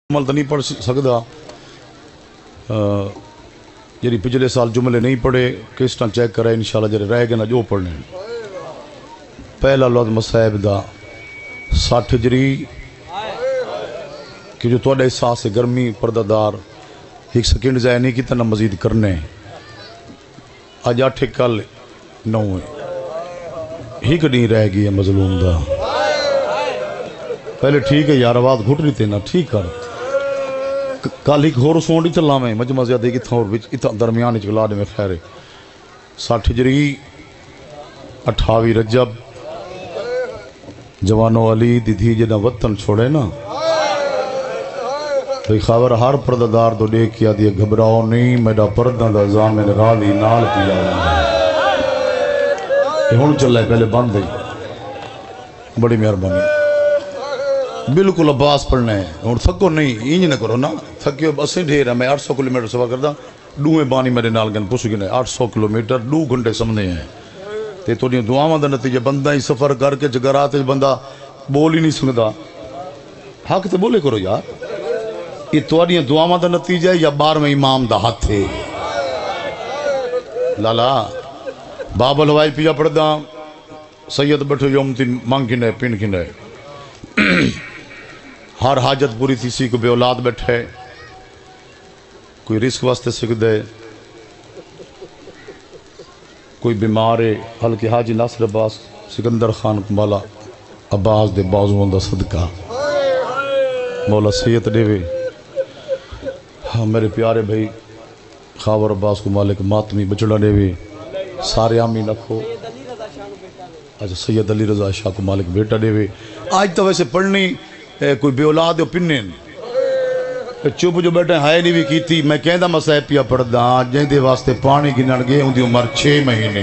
مل تو نہیں پڑھ سکتا جی پچھلے سال جملے نہیں پڑھے کس طرح چیک کرے انشاءاللہ جڑے رہ گئے نا جو پڑھنے پہلا لفظ مصائب دا 60 ہجری کہ جو تھوڑا احساس گرمی پردہ دار ایک سیکنڈ ضائع نہیں کیتا نہ مزید کرنے اج 8 کل 9 ہی کدی رہ گئی ہے مظلوم دا پہلے ٹھیک ہے یار آواز گھٹ رہی تھی نا ٹھیک کر کل ایک ہور سونڈی چلا میں مجمع زیادہ کی تھا اور اتنا درمیان چلا دے میں خیر 60 ہجری 28 رجب جوانو علی دیدھی جنہ وطن چھوڑے نا بھئی خبر ہر پرددار تو دے کیا دیا گھبراؤ نہیں میرا پردہ دا زامن راضی نال کیا یہ ہون چل رہا ہے پہلے بند ہے بڑی مہربانی بالکل عباس پڑھنا ہے اور تھکو نہیں اینج نہ کرو نا تھکیو بسیں ڈھیر ہے میں 800 کلومیٹر سفر کرتا ڈوئے بانی میرے نال گن پوچھ گنے 800 کلومیٹر 2 گھنٹے سمجھے ہیں تے تو دعاواں دا نتیجہ بندہ ہی سفر کر کے جگرات بندہ بول ہی نہیں سکتا حق تے بولے کرو یار یہ تواڈیاں دعاواں دا نتیجہ ہے یا 12ویں امام دا ہاتھ ہے لالا باب الہوائی پیا پڑھدا سید بیٹھو یوم تین مانگ کھنڈے پین کھنڈے ہر حاجت پوری تھی سی کو بے اولاد بیٹھے کوئی رزق واسطے سکھ دے کوئی بیمار ہے حلقہ حاجی ناصر عباس سکندر خان مولا عباس دے بازوان دا صدقہ مولا سید دے وے ہاں میرے پیارے بھائی خاور عباس کو مالک ماتمی بچڑا دے وے سارے آمین رکھو اچھا سید علی رضا شاہ کو مالک بیٹا دے وے آج تو ویسے پڑھنی کوئی بے اولاد ہو پننے چوب جو بیٹھے ہائے نہیں بھی کی تھی میں کہیں دا مسائب پیا پڑھ دا جہیں دے واسطے پانی گنن گئے ان دی عمر 6 مہینے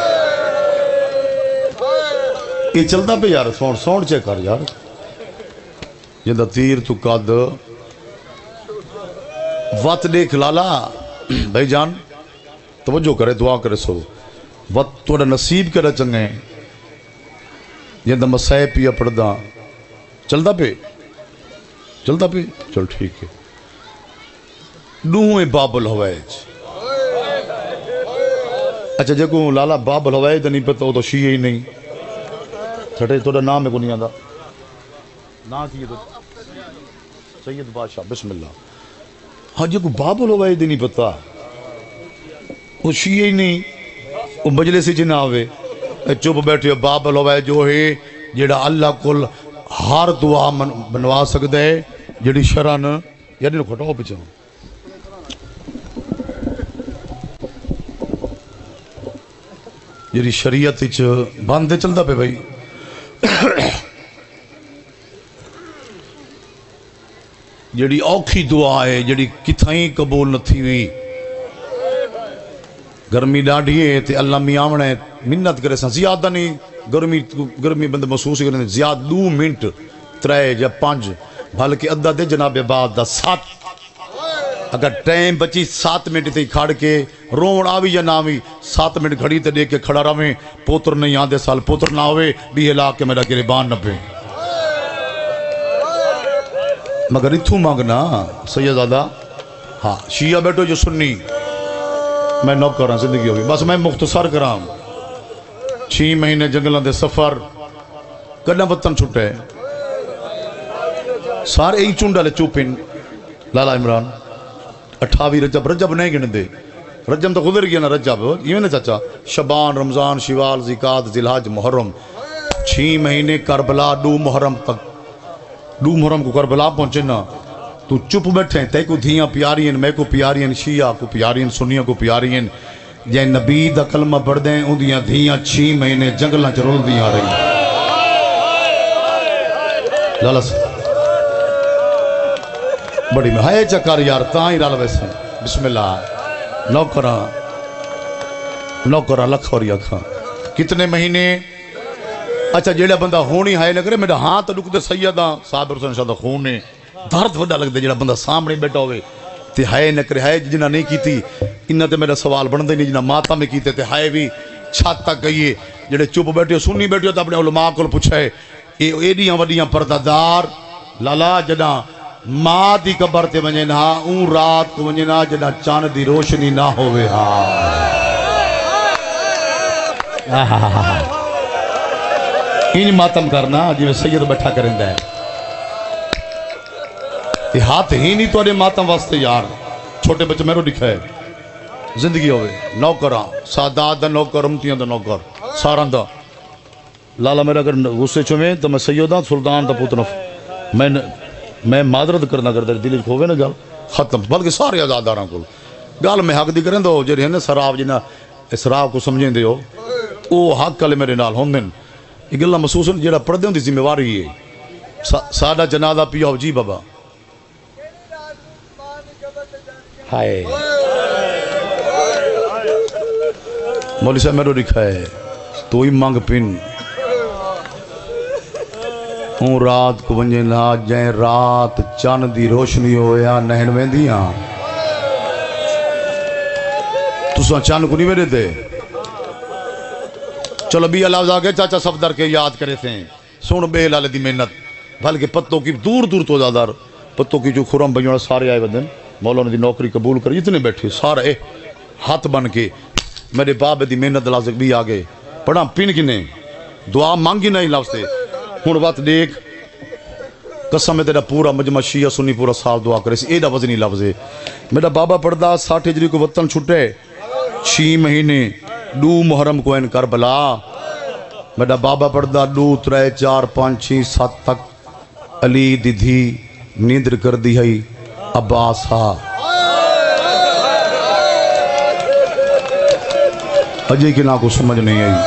یہ چلتا پہ یار سونڈ چیک کر یار جندہ تیر تو قد وقت دیکھ لالا بھائی جان توجہ کرے دعا کرے سو وقت توڑا نصیب کرے چنگے جندہ مسائب پیا پڑھ دا چلتا پہ چل ٹھیک ہے نوہ باب الہوائج اچھا جگہ لالا باب الہوائج نہیں پتا وہ تو شیعہ ہی نہیں چھٹے توڑا نام ہے کو نہیں آدھا نام کی تو سید بادشاہ بسم اللہ ہاں جگہ باب الہوائج نہیں پتا وہ شیعہ ہی نہیں وہ مجلسی جناوے چپ بیٹھے باب الہوائج جو ہے جیڑا اللہ کل ہر دعا بنوا سکتا ہے جڑی شرعن یعنی نو کھٹاؤ پیچھے جڑی شریعت باندھے چلتا پہ بھائی جڑی اوکھی دعا ہے جڑی کتھائیں قبول نہ تھی ہوئی گرمی ڈاڑھی ہے تے اللہ میاں ہے منت کرے سن زیادہ نہیں گرمی بندے محسوس کرنے زیادہ 2 منٹ 3 یا 5 بلکہ ادھا دے جناب بعد دا 7 اگر ٹائم بچی 7 منٹ تے کھڑ کے رون آوی یا نہ آوی 7 منٹ گھڑی تے دے کے کھڑا رہے پوتر نہیں آدھے سال پوتر نہ ہوئے بھی علاقے میرا گریبان نہ پہ مگر اتھو مانگنا سیدزادہ ہاں شیعہ بیٹھو جو سنی میں نوک کر رہا ہوں زندگی ہوگی بس میں مختصر کرام 6 مہینے جنگلوں دے سفر کنا وطن چھٹے سارے ہی چونڈا لے چوپن لالا عمران 28 رجب نہیں گنے دے رجب تو گزر گیا نا رجب یہ نا چاچا شبان رمضان شوال ذیقات ذیلحج محرم 6 مہینے کربلا 2 محرم تک 2 محرم کو کربلا پہنچے نا تو چپ بیٹھے تے کو دھیاں پیاری ہیں میں کو پیاری ہیں شیعہ کو پیاری ہیں سنیوں کو پیاری ہیں جائے نبی دا کلمہ پڑھ دیں ان دیاں دھیاں 6 مہینے جنگلہ چرول دیاں رہی لالا سے بڑی میں ہائے چکر یار تاں ہی لالا ویسے بسم اللہ نوکرہ لکھ اور یکھاں کتنے مہینے اچھا جیڑا بندہ ہونی ہائے نہ کرے میرا ہاں تو لکھ دے سیدہ صابر حسین شاہ دا خونے دارت وڈا لگ دے جیڑا بندہ سامنے بیٹھا ہوئے تے ہائے نہ کرے ہائے جنہ نہیں کی تھی انہ تے میرا سوال بڑھن دے نہیں جنہ ماتا میں کیتے تے ہائے بھی چھات تک گئیے جیڑے چپ بیٹھے ہو سنی بیٹھے ہو تو اپنے علماء کو پوچھائے ایڈیاں وڈیاں پردہ دار لالا جنہ ماں دی قبر تے ونجے نا اون رات کو ونجے نا جنا چاند دی روشنی نہ ہوئے ہاں ان ماتم کرنا جی سید بیٹھا کریں ہے یہ ہاتھ ہی نہیں تو ماتم واسطے یار چھوٹے بچے میرے لکھا ہے زندگی ہوئے نوکراں سادات دا نوکر امتیاں دا نوکر ساران دا لالا میرا اگر غصے چویں تو میں سیدان سلطان دا پوتنا میں معذرت کرنا کرتا دل کھوے نا گل ختم بلکہ سارے آزاداراں کو گل میں حق دی کریں دو جڑے ہیں سراب جنہ اسراف کو سمجھیں دے ہو او حق کلے میرے نال ہوندن یہ گلہ محسوس ہے جڑا پردے ہوں دی ذمہ واری ہے سادہ جنازہ پیا ہو جی بابا ہائے مولی صاحب میرے لکھا ہے تو ہی مانگ پن ہوں رات کو ونجے نا جائیں رات چاند دی روشنی ہویا نہن ویندیاں تساں چاند کو نہیں میرے دے چلو بھی اللہ آگے چاچا صفدر کے یاد کرے تھے سن بے لالے دی محنت بلکہ پتوں کی دور دور تو زیادہ پتوں کی جو خرم بجوڑا سارے آئے بدن مولانا دی نوکری قبول کر جتنے بیٹھے سارے ہاتھ بن کے میرے باب دی محنت لازق بھی آگے پڑھا پین کی نہیں دعا مانگی نہیں لفظ سے ہون وقت دیکھ قسم میں تیرا پورا مجمع شیعہ سنی پورا سال دعا کرے ایڈا وزنی لفظ ہے میرا بابا پڑھدا 60 ہجری کو وطن چھٹے 6 مہینے 2 محرم کو ان کربلا میرا بابا پڑھدا 2 3 4 5 6 7 تک علی دی دھی نیندر کر دی ہے عباس ہا اجے کی نا کو سمجھ نہیں آئی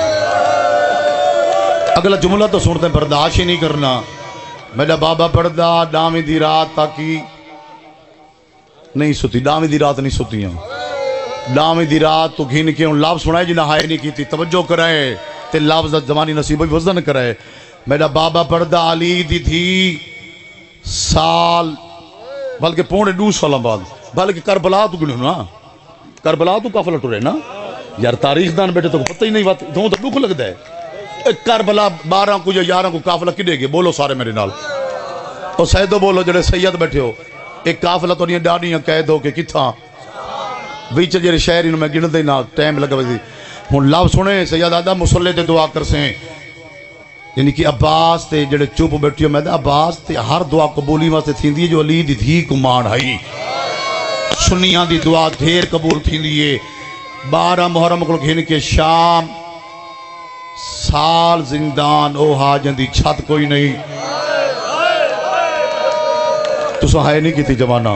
اگلا جملہ تو سنتے ہیں برداشت ہی نہیں کرنا میرا بابا پڑھدا ڈامی دی رات تاکی نہیں ستی ڈامی دی رات نہیں ستی ہیں ڈامی دی رات تو گھین کے ان لفظ سنائے جنہ ہائے نہیں کی تھی توجہ کرائے تے لفظ زمانی نصیب وزن کرائے میرا بابا پڑھدا علی دی تھی سال بلکہ پونے 2 سال بعد بلکہ کربلا تو گنو نا کربلا تو کافلہ ٹورے نا یار تاریخ دان بیٹھے تو پتہ ہی نہیں بات تو دکھ لگ دے کربلا 12 کو یا 11 کو کافلہ کڈے گے بولو سارے میرے نال اور سیدو بولو جڑے سید بیٹھے ہو ایک کافلہ تو نہیں ڈاڑیاں قید ہو کہ کتھاں بیچ جڑے شہری میں گن دے نا ٹائم لگا وے ہن لفظ سنے سید آدھا مصلی تے دعا کر سیں یعنی کہ عباس تے جڑے چپ بیٹھیو میں عباس تے ہر دعا قبولی واسطے تھیندی جو علی دی دھی کو مان ہئی سنیاں دی دعا دھیر قبول تھیندی ہے 12 محرم کو گھن کے شام سال زندان او حاجن دی چھت کوئی نہیں تو سہائے نہیں کی تھی جمانہ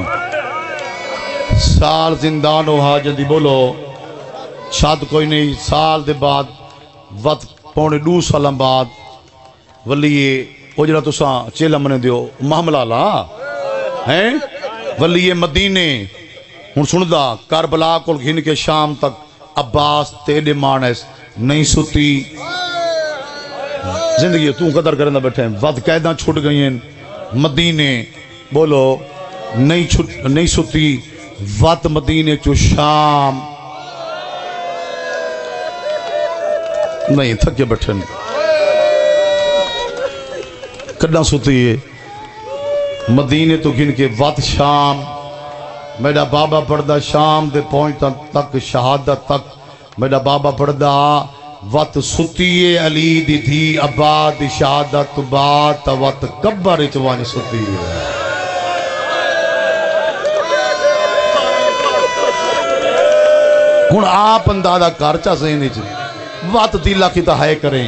سال زندان او حاجن دی بولو چھت کوئی نہیں سال دے بعد وقت پونے 2 سال بعد ولیے او جڑا تو ساں چیلہ منے دیو محملہ لا ہیں ولیے مدینے ہن سندا کربلا کو گھن کے شام تک عباس تیڑے مانس نہیں ستی زندگی تو قدر کرنا بیٹھے ہیں وقت قیداں چھوٹ گئی ہیں مدینے بولو نہیں ستی وقت مدینے چو شام نہیں تھکے بیٹھے ہیں کڈا ستی ہے مدینے تو گن کے وقت شام میرا بابا پڑھدا شام دے پہنچتا تک شہادت تک میرا بابا پڑھدا وقت ستی علی دی تھی عباد دی شہادت بات وقت قبر چوان ستی ہے ہن آپ اندازہ کارچا سہنے چ وقت دلا کی تہائے کریں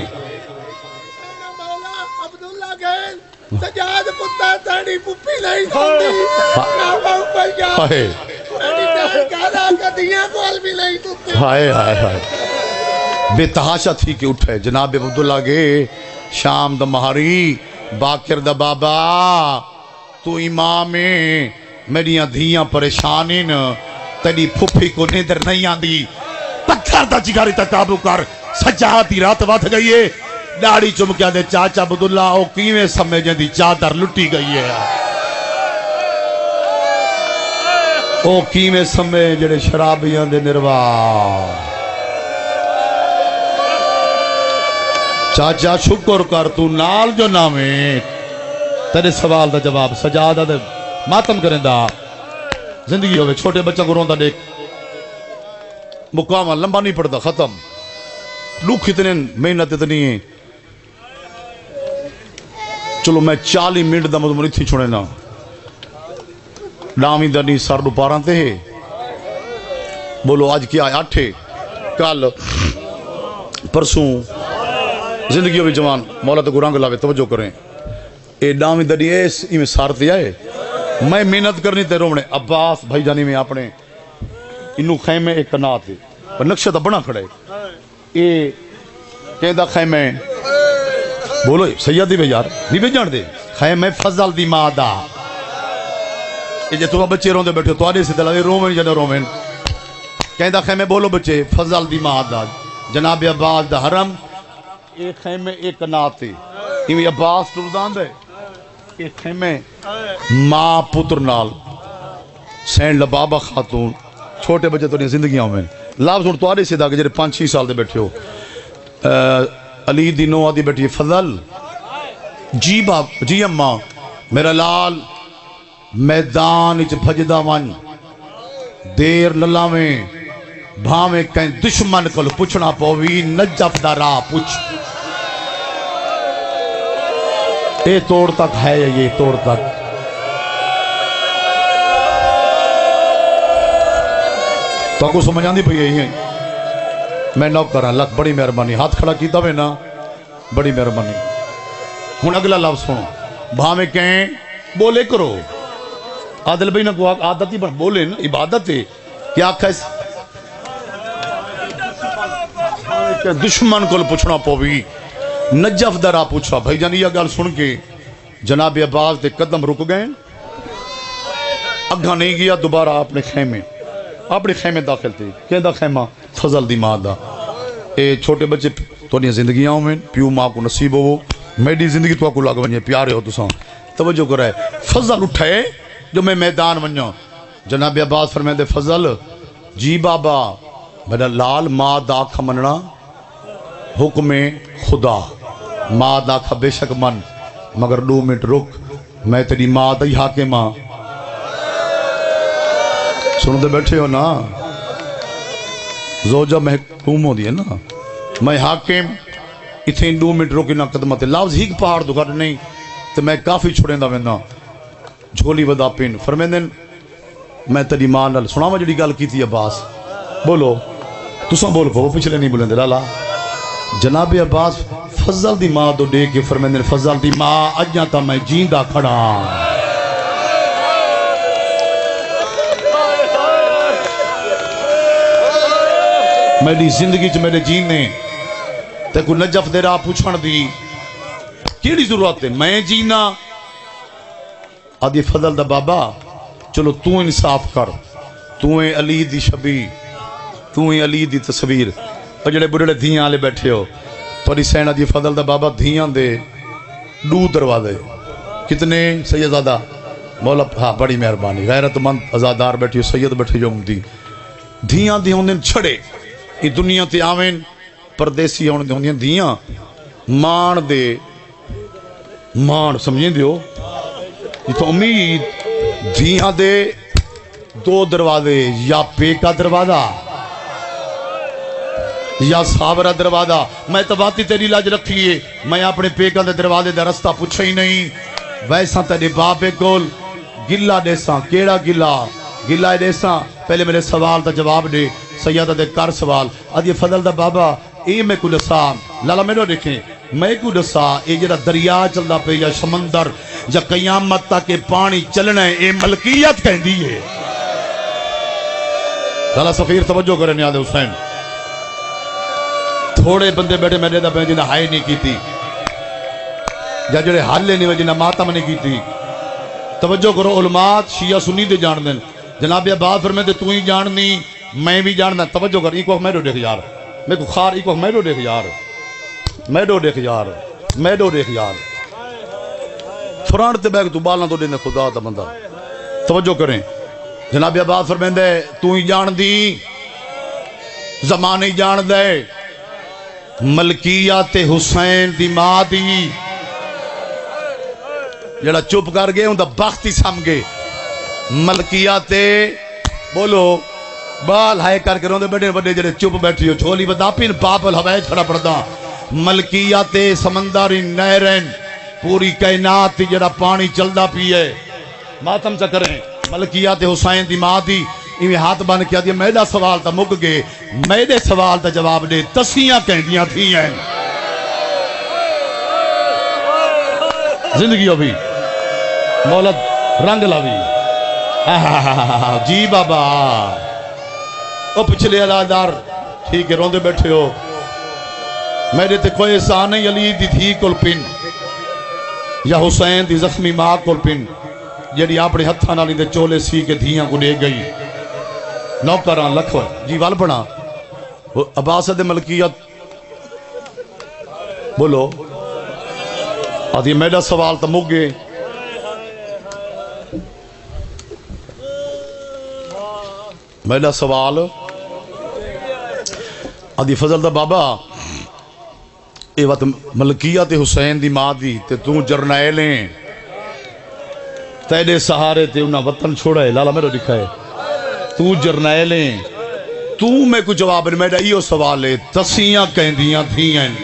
سجاد پتا تاڑی پپی نہیں سنتی ناپا اوپر جا تاڑی کہنا کدیاں کول بھی نہیں سنتی ہائے ہائے ہائے بے تحاشا تھی کہ اٹھے جناب عبداللہ گے شام دا مہاری باکر دا بابا تو امام میریاں دھیاں پریشانین تیری پھپی کو نیدر نہیں آندی پتھر دا جگاری تا قابو کر سجادی رات وات گئی ہے ڈاڑی چمکیا دے چاچا عبداللہ او کیویں سمجھیں دی چادر لٹی گئی ہے او کیویں سمجھ جڑے شرابیاں دے نروا چاچا شکر کر تو نال جو نامے تیرے سوال دا جواب سجادہ دے ماتم کریں دا زندگی ہوئے چھوٹے بچہ کو روندہ دیکھ مقام لمبا نہیں پڑتا ختم لوگ اتنے محنت اتنی ہیں چلو میں 40 منٹ دا مضمون تھی چھوڑے نا ڈامی دنی سر دو پاراں تے بولو آج کیا ہے 8 کل پرسوں زندگیوں بھی جوان مولا تو گرانگ لاوے توجہ کریں اے ڈامی دنی ایس میں سارتی آئے میں محنت کرنی تے رومنے عباس بھائی جانی میں اپنے انہوں خیمے ایک کنات ہے پر نقشہ تا بنا کھڑے اے کہندہ خیمے بولو سیدی بے یار نہیں بے جان دے خیمے فضل دی مادہ یہ جو تمہیں بچے روندے بیٹھے تو آنے سے دلائے رومن جانے رومن کہندہ خیمے بولو بچے فضل دی مادہ جناب عباس دا حرم ایک خیمے ایک کنات ہے ایمی عباس ٹردان دے ایک خیمے ماں پتر نال سین لبابا خاتون چھوٹے بچے تو نہیں زندگیاں میں لاب سن تو آنے سے دا کہ جرے 5-6 سال دے بیٹھے ہو علی دی نو آدھی بیٹھی فضل جی باپ جی اماں میرا لال میدان اچ بھجدہ ون دیر للا میں بھامے کہیں دشمن کل پوچھنا پوی نجف دا راہ پوچھ اے توڑ تک ہے یہ توڑ تک تو کو سمجھان دی پہی ہے میں نوک کر رہا لکھ بڑی مہربانی ہاتھ کھڑا کیتا میں نا بڑی مہربانی ہون اگلا لفظ سنو بھامے کہیں بولے کرو عادل بھائی نا کو عادت ہی بولے نا عبادت ہے کیا کھائس دشمن کو پوچھنا پوی نجف درہ پوچھا بھائی جانی یہ گال سن کے جناب عباس دے قدم رک گئے اگھا نہیں گیا دوبارہ اپنے خیمے داخل تھے کہندہ خیمہ فضل دی ماں دا اے چھوٹے بچے تو نہیں زندگیاں ہوں میں پیو ماں کو نصیب ہو میری زندگی تو کو لاغ بنیے پیارے ہو تو ساں توجہ کر رہے فضل اٹھائے جو میں میدان بنیا جناب عباس فرمائے دے فضل جی بابا میرا لال ماں دا کھا مننا حکم خدا ماں دا کھا بے شک من مگر 2 منٹ رک میں تیری ماں دا ہی حاکم ماں سنو دے بیٹھے ہو نا زوجہ محکوم ہو دی ہے نا میں حاکم اتھیں 2 منٹ روکی نا قدمت لفظ ہی پہاڑ دکھاٹ نہیں تو میں کافی چھوڑیں دا میں جھولی ودا پین فرمیندن میں تیری ماں نال سنا میں جڑی گال کی تھی عباس بولو تساں بول کو پچھلے نہیں بولیں دے لالا جناب عباس فضل دی ماں دو دے کے فرمیندن فضل دی ماں اجاں تا میں جیندہ کھڑا میری زندگی چ میرے جینے تے کو نجف دے راہ پوچھن دی کیڑی ضرورت ہے میں جینا آدھی فضل دا بابا چلو تو انصاف کر تو علی دی شبی تو علی دی تصویر اور جڑے بڑھڑے دھیاں آلے بیٹھے ہو توڑی سین آدھی فضل دا بابا دھیاں دے 2 دروازے کتنے سیدزادہ مولا ہاں بڑی مہربانی غیرت مند ازادار بیٹھی ہو سید بیٹھے جو مدی دھیاں دی ہوندن چھڑے یہ دنیا تے آوین پردیسی ہوندیں دھیاں مان دے مان سمجھیں دیو یہ تو امید دھیاں دے 2 دروازے یا پے کا دروازہ یا صابرہ دروازہ میں تباتی تیری لاج رکھیے میں اپنے پے کا دروازے دا رستہ پوچھا ہی نہیں ویسا تیرے باپے کول گلہ دیساں کیڑا گلہ دیساں پہلے میرے سوال دا جواب دے سیادہ دے کار سوال ادھی فضل دا بابا اے میں کو دسا لالا میرے دیکھیں میں کو دسا اے جڑا دریا چلدا پہ یا سمندر یا قیامت تک پانی چلنا ہے اے ملکیت کہندی ہے لالا سفیر توجہ کرے نیاد حسین تھوڑے بندے بیٹھے میرے دا پہ جنہ ہائی نہیں کی تھی یا جڑے حالے نہیں جنہ ماتم نہیں کی تھی توجہ کرو علماء شیعہ سنی دے جان دیں جناب عباس فرمائے دے تو ہی جاننی میں بھی جاننا توجہ کر ایک وقت میں دیکھ یار میں کو خار ایک وقت میں دیکھ یار میں دیکھ یار فرانٹ تے بیگ تو بالنا تو دینے خدا دا بندہ توجہ کریں جناب عباس فرمائے دے تو ہی جان دی زمانے جان دے ملکیات حسین دی ماں دی جڑا چپ کر گئے ہوں دا بخت ہی سم گئے ملکیات بولو بال ہائے کر کے روندے بڑے بڑے جڑے چپ بیٹھی ہو چھولی بدا پین پاپل ہوائے چھڑا پڑدا ملکیات سمندری نہرین پوری کائنات جڑا پانی چلدا پیے ماتم چا کریں ملکیات حسین دی ماں دی ایویں ہاتھ بن کے آدھی میرا سوال تا مک گئے میرے سوال تا جواب دے تسیاں کہندیاں تھی ہیں زندگی بھی مولد رنگ لاوی جی بابا او پچھلے علادار ٹھیک ہے روندے بیٹھے ہو میرے تے کوئی احسان نہیں علی دی تھی کل پن یا حسین دی زخمی ماں کل پن جڑی اپنے ہتھاں نال دے چولے سی کے دھیاں کو لے گئی نوکراں لکھو جی وال بنا عباس دے ملکیت بولو آدھی میرا سوال تا مک گئے میرا سوال آدھی فضل دا بابا اے وقت ملکیت حسین دی ماں دی تے توں جرنیلیں تیرے سہارے تے انہاں وطن چھوڑا ہے لالا میرے دکھائے تو جرنیلیں تو میں کو جواب نہیں میرا یہ سوال ہے تسیاں کہندیاں تھی ہیں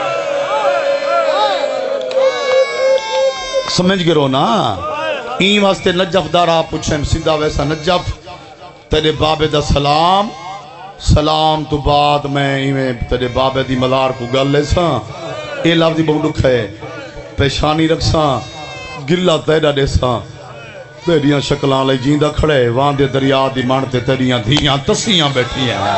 سمجھ گرو نا این واسطے نجف دارا پوچھیں سیدھا ویسا نجف تیرے بابے دا سلام سلام تو بعد میں ایویں تیرے بابے دی ملار کو گل لے ساں اے لفظ دی بہت دکھ ہے پیشانی رکھ ساں گلہ تیرا دے ساں تیریاں شکلان لے جیندہ کھڑے وہاں دے دریا دی مانتے تیریاں دھیاں تسیاں بیٹھی ہیں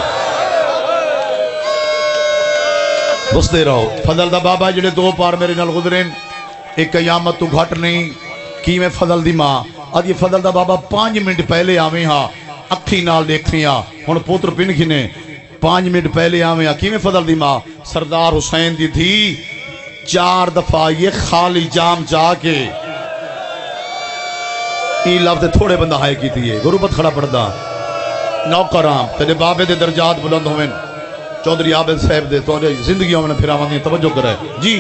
بس دے رہو فضل دا بابا جڑے دو پار میرے نال گزرین ایک قیامت تو گھٹ نہیں کی میں فضل دی ماں آج یہ فضل دا بابا 5 منٹ پہلے آویں ہاں اکھی نال دیکھیں ہاں ہون پوتر پن گھنے 5 منٹ پہلے آویں ہاں کی میں فضل دی ماں سردار حسین دی تھی 4 دفعہ یہ خالی جام جا کے این لفظ تھوڑے بندہ ہائے کی تھی غربت کھڑا پڑدا نوکرام تیرے بابے دے درجات بلند ہوئیں چودھری عابد صاحب دے تو زندگیوں میں پھر آواں توجہ کرے جی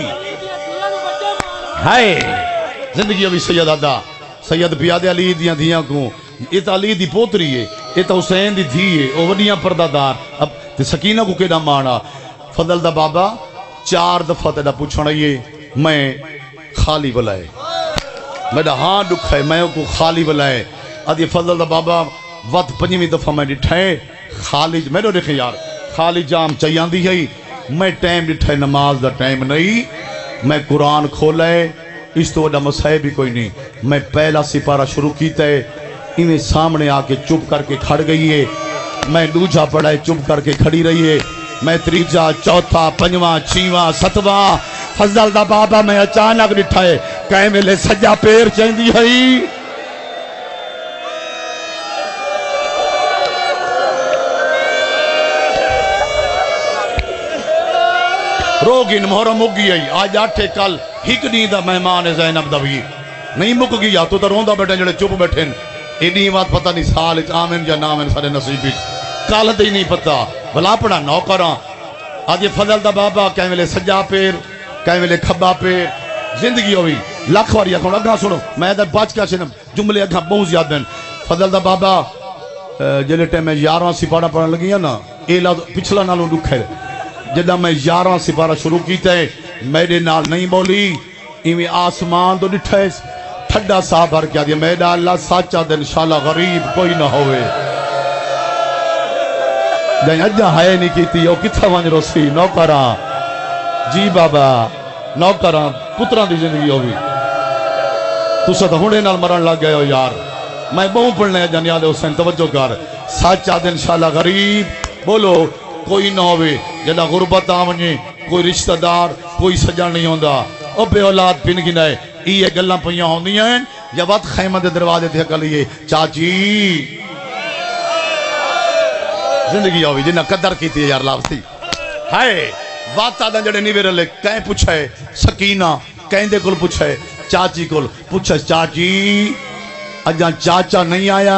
ہائے زندگی ابھی سید آدھا سید بیاد علی دیاں دھیاں کو یہ تا علی دی پوتری ہے یہ تا حسین دی دھی ہے او وڈیاں پردہ دار اب تے سکینہ کو کیڑا مانا فضل دا بابا 4 دفعہ تیڑا پوچھنا یہ میں خالی بلائے میرا ہاں دکھ ہے میں کو خالی بلائے آدھی فضل دا بابا وقت 5ویں دفعہ میں ڈٹھائے خالی میرے دیکھیں یار خالی جام چاہیاں دی ہے میں ٹائم ڈٹھائے نماز دا ٹائم نہیں میں قرآن کھولائے اس تو وڈا مسئلہ بھی کوئی نہیں میں پہلا سپارہ شروع کیتا ہے انہیں سامنے آکے چپ کر کے کھڑ گئی ہے میں دوجہ پڑھائے چپ کر کے کھڑی رہی ہے میں تریجہ چوتھا 5واں 6واں 7واں فضل دا بابا میں اچانک ڈٹھائے کہیں ملے سجا پیر چاہندی ہے روگین محرم مک گئی آج 8 کل ہک نہیں دا مہمان زینب دا بھی نہیں مک گیا تو روندہ بیٹھے جڑے چپ بیٹھیں ایڈی بات پتہ نہیں سال آمن یا نامن سارے نصیب کال دے نہیں پتہ بلا پڑا نوکراں آج یہ فضل دا بابا کہیں ملے سجا پیر کہیں ملے کھبا پیر زندگی ہوئی لاکھ واری اکھوں اگھا سنو میں دا بچ کیا چھنم جملے اگھا بہت زیادہ ہیں فضل دا بابا جلے ٹیم میں 11واں سپارہ پڑھن لگی ہے نا اے پچھلا نالوں دکھ ہے جدہ میں 11واں سپارہ شروع کیتا ہے میرے نال نہیں بولی ایویں آسمان تو ڈٹھائے ٹھڈا صاحب بھر کیا دیا میرا اللہ سچا دے انشاءاللہ غریب کوئی نہ ہوئے دیں اجا ہائے نہیں کیتی او کتھا وانج روسی نوکراں جی بابا نوکراں پتراں دی زندگی ہوئی تسا تو ہونے نال مرن لگ گئے ہو یار میں بہوں پڑھنے جنیاد حسین توجہ کر سچا دے انشاءاللہ غریب بولو کوئی نہ ہوئے جنہ غربت آمنی کوئی رشتہ دار کوئی سجن نہیں ہوندہ او بے اولاد پن گنائے یہ گلہ پہیاں ہوندی ہیں یا وقت خیمہ دے دروازے تھے کلیے چاچی زندگی ہوئی جنہ قدر کی تھی یار لابستی ہائے وقت آدھا جڑے نہیں بیرلے کہیں پوچھے سکینہ کہیں دے کل پوچھے چاچی کل پوچھے چاچی اجاں چاچا نہیں آیا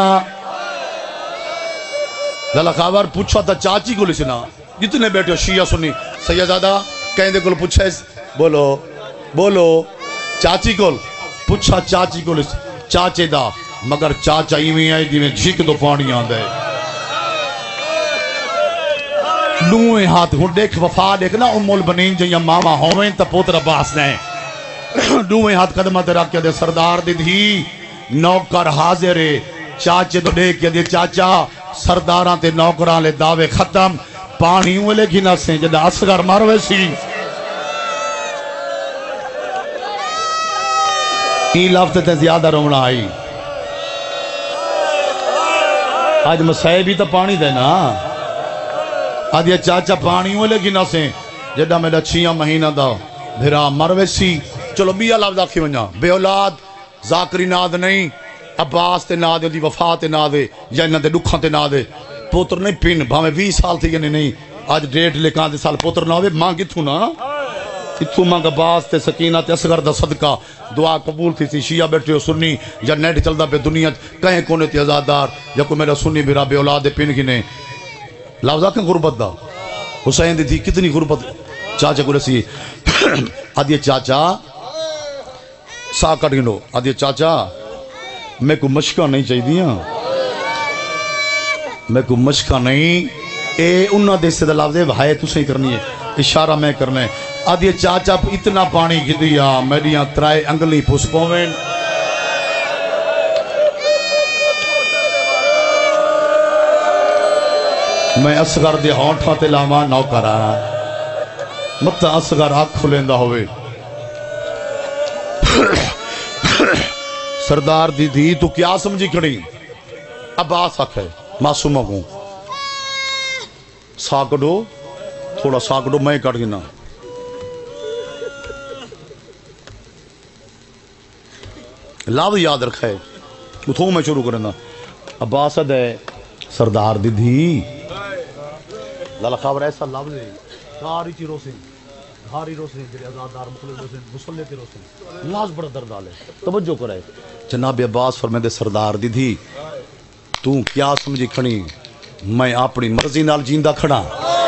دلہ خبر پوچھا تھا چاچی کو لسنا جتنے بیٹھے ہو شیعہ سنی سیدادہ کہیں دے کل پوچھے بولو چاچی کو پوچھا چاچی کو لسنا چاچے دا مگر چاچا ایویں آئے جی میں جھک دو پانی آندھے دوئے ہاتھ ہوں دیکھ وفا دیکھ نا ام البنین جہاں ماما ہوئیں تا پوتر عباس نے دوئے ہاتھ قدمہ تے رکھ کے دے سردار دی دھی نوکر حاضر چاچے تو دیکھ کے دے چاچا سرداراں تے نوکران لے دعوے ختم پانی ہوئے لے گھنا سے جدہ اصغر مروے سی ای لفظ تے زیادہ رونا آئی آج مسائبی تا پانی دینا آج یہ چاچا پانی ہوئے لے گھنا سے جدہ میرا 6 مہینہ دا بھرا مروے سی چلو بیا لفظ آکھی ونجا بے اولاد ذاکری ناد نہیں عباس تے ناد دی وفا تے ناد یا انہاں دے دکھاں تے ناد پوتر نہیں پین بھاویں 20 سال تھی یعنی نہیں آج 1.5 سال پوتر نہ ہوئے مانگ اتھو نا اتھو مانگ عباس تے سکینہ تے اصغر دا صدقہ دعا قبول تھی سی شیعہ بیٹھے ہو سنی یا نیٹ چلدا پہ دنیا کہیں کونے تے آزادار یا کوئی میرا سنی بھرا بے اولاد دے پین گنے لفظ آکھیں غربت دا حسین دی تھی کتنی غربت چاچا کو رسی آدھے چاچا سا کٹ گنو آدھے چاچا میں کو مشکہ نہیں چاہی دیا میں کو مشکہ نہیں اے انہاں دے سے دلاو دے بھائے تو صحیح کرنی ہے اشارہ میں کرنا ہے آدھے چاچا اتنا پانی کی دیا میڈیاں ترائے انگلی پوسپومن میں اصغر دے ہونٹھا تے لاما نو کرا مطا اصغر آنکھ کھلیندہ ہوئے سردار دی دی تو کیا سمجھی کھڑی عباس آکھ ہے معصومہ کو ساکڑو تھوڑا ساکڑو میں کٹ گنا لاو یاد رکھا ہے اتھوں میں شروع کرنا عباس ہے سردار دی دی لالا خبر ایسا لاو لے کاری چی روسیں گھاری روسیں جرے ازادار مخلص روسیں مسلح تے روسیں لاز بڑا درد آلے توجہ کرے جناب عباس فرمائے دے سردار دی دی تو کیا سمجھی کھڑی میں اپنی مرضی نال جیندہ کھڑا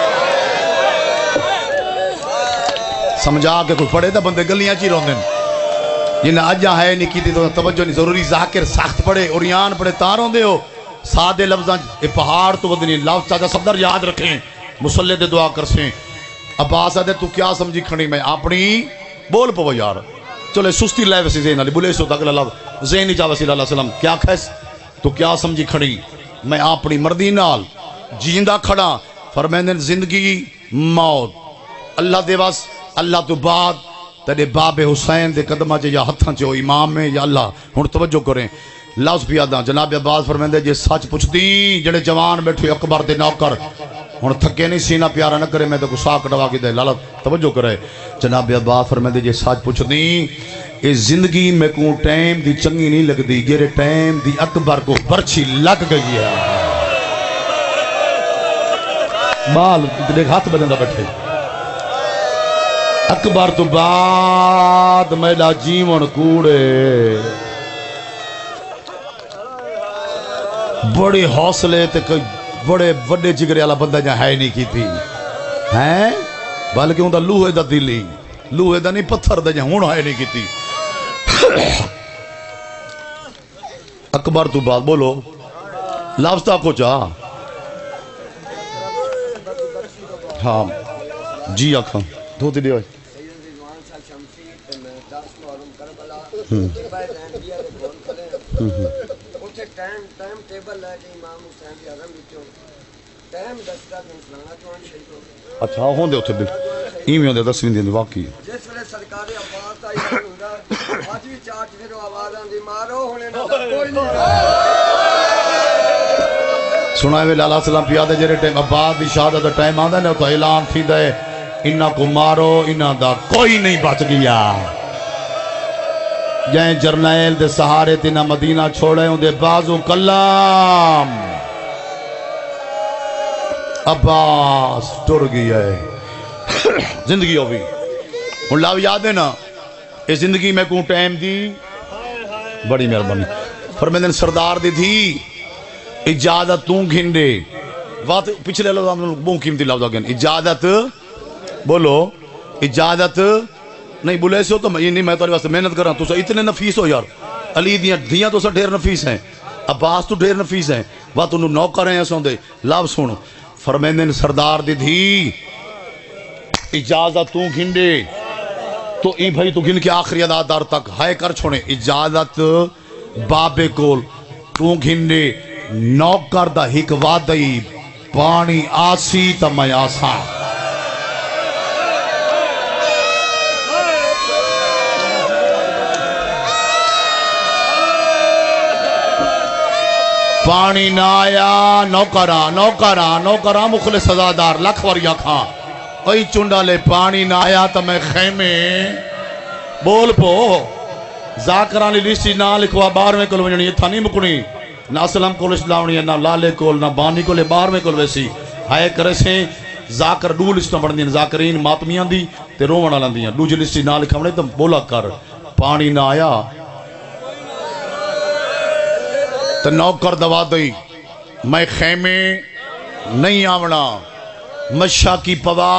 سمجھا کہ کوئی پڑے دا بندے گلیاں چی رون دیں جنہیں آجا ہے نہیں کی تھی تو توجہ نہیں ضروری ذاکر سخت پڑے اوریان پڑے تاروں دے ہو سادے لفظاں اے پہاڑ تو ودنی لفظ چاہتا صدر یاد رکھیں مسلح دے دعا کرسیں عباس آدھے تو کیا سمجھی کھڑی میں اپنی بول پو یار چلے سستی لائے ویسی زین علی بولے سو تک اللہ زین ہی چاہ وسی اللہ علیہ وسلم کیا کھیس تو کیا سمجھی کھڑی میں اپنی مردی نال جیندہ کھڑا فرمائیں زندگی موت اللہ دے واس اللہ تو بعد تیرے باب حسین دے قدمہ چے یا ہتھاں چے ہو امام میں یا اللہ ہن توجہ کریں لفظ پیاداں جناب عباس فرمائیں جے سچ پوچھ دی جڑے جوان بیٹھے اکبر دے نوکر ہن تھکے نہیں سینہ پیارا نہ کرے میں تو گسا کٹوا کے دے لالا توجہ کرے جناب عباس فرمائیں جے سچ پوچھ دی اے زندگی میں کو ٹائم دی چنگی نہیں لگ دی جیرے ٹائم دی اکبر کو برچھی لگ گئی ہے مال دیکھ ہاتھ بدندہ بیٹھے اکبر تو بعد میرا جیون کوڑے بڑے حوصلے تے کوئی بڑے وڈے جگرے والا بندہ جہاں ہے نہیں کی تھی ہیں بلکہ ان دا لوہے دا دلی لوہے دا نہیں پتھر دا جہاں ہون ہے نہیں کی تھی اکبر تو بعد بولو لفظ کو چاہ ہاں جی آکھاں دھوتی دے ہوئے اچھا ہوں دے ہوتے بھی ایمی ہوں دے 10 دن واقعی جس ویلے سرکار عباس آئی ہوندا آج بھی چارج پھرو آوازاں دی مارو ہونے نہ کوئی نہیں سنائے وے لالا سلام پیادے جرے ٹائم عباس دی شہادت دا ٹائم آندا نے تو اعلان تھی دے انہاں کو مارو انہاں دا کوئی نہیں بچ گیا جائیں جرنیل دے سہارے تینا مدینہ چھوڑے ہوں دے بازو کلام عباس ٹر گئی ہے زندگی ہو بھی ان لاو یاد ہے نا اس زندگی میں کون ٹائم دی بڑی مہربانی فرمیدن سردار دی تھی اجازت توں گھنڈے بات پچھلے لفظ بہت قیمتی لفظ آگئے اجازت بولو اجازت نہیں بولے سے ہو تو یہ نہیں میں تاری واسطے محنت کر رہا ہوں تو اتنے نفیس ہو یار علی دیاں دھیاں تو سا ڈھیر نفیس ہیں عباس تو ڈھیر نفیس ہیں وہ تنہوں نوکر ہیں ایسا دے لاب سن فرمیندن سردار دی دھی اجازت تو گھنڈے تو این بھائی تو گھن کے آخری ادادار تک ہائے کر چھوڑے اجازت بابے کول تو گھنڈے نوکر دا ہک وادئی پانی آسی تا میں آسان پانی نہ آیا نوکرہ مخلص سزادار لکھ وریا کھان اوئی چنڈا لے پانی نہ آیا تا میں خیمے بول پو ذاکرانی لیسٹی نہ لکھوا بار میں کل ونجنی یہ تھا نہیں مکنی نہ اسلام کول اسلامی نہ لالے کول نہ بانی کول بار میں کول ویسی ہائے کرے سے ذاکر دو لسٹاں بڑھ دیں ذاکرین ماتمیاں دی تے رومنہ لن دیاں دو جی لسٹی نہ لکھا منے تم بولا کر پانی نہ آیا تو نوکر دوا دئی میں خیمے نہیں آونا مشا کی پوا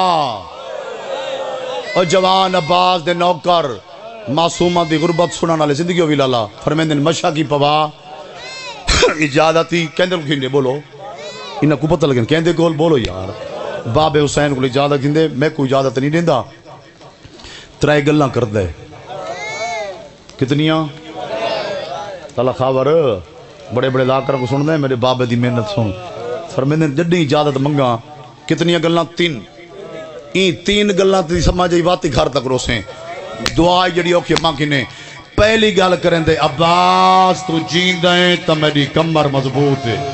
اور جوان عباس دے نوکر معصومہ دی غربت سنانا لے زندگی ہوئی لالا فرمیندن مشا کی پوا اجازتی کہندے کو گھنڈے بولو انہا کو پتہ لگن کہندے گول بولو یار باب حسین کو اجازت گھنڈے میں کوئی اجازت نہیں دیندہ ترائے گلنا کر دے کتنیاں تالا خاور بڑے بڑے لاکر کو سن دیں میرے بابے دی محنت سن فرمیندن جڈی اجازت منگا کتنی گلنا تین گلنا تی سمجھائی واتی گھر تک روسیں دعائی جڑی اوکے ماں کنے پہلی گل کریں دے عباس تو جین دیں تا میری کمر مضبوط ہے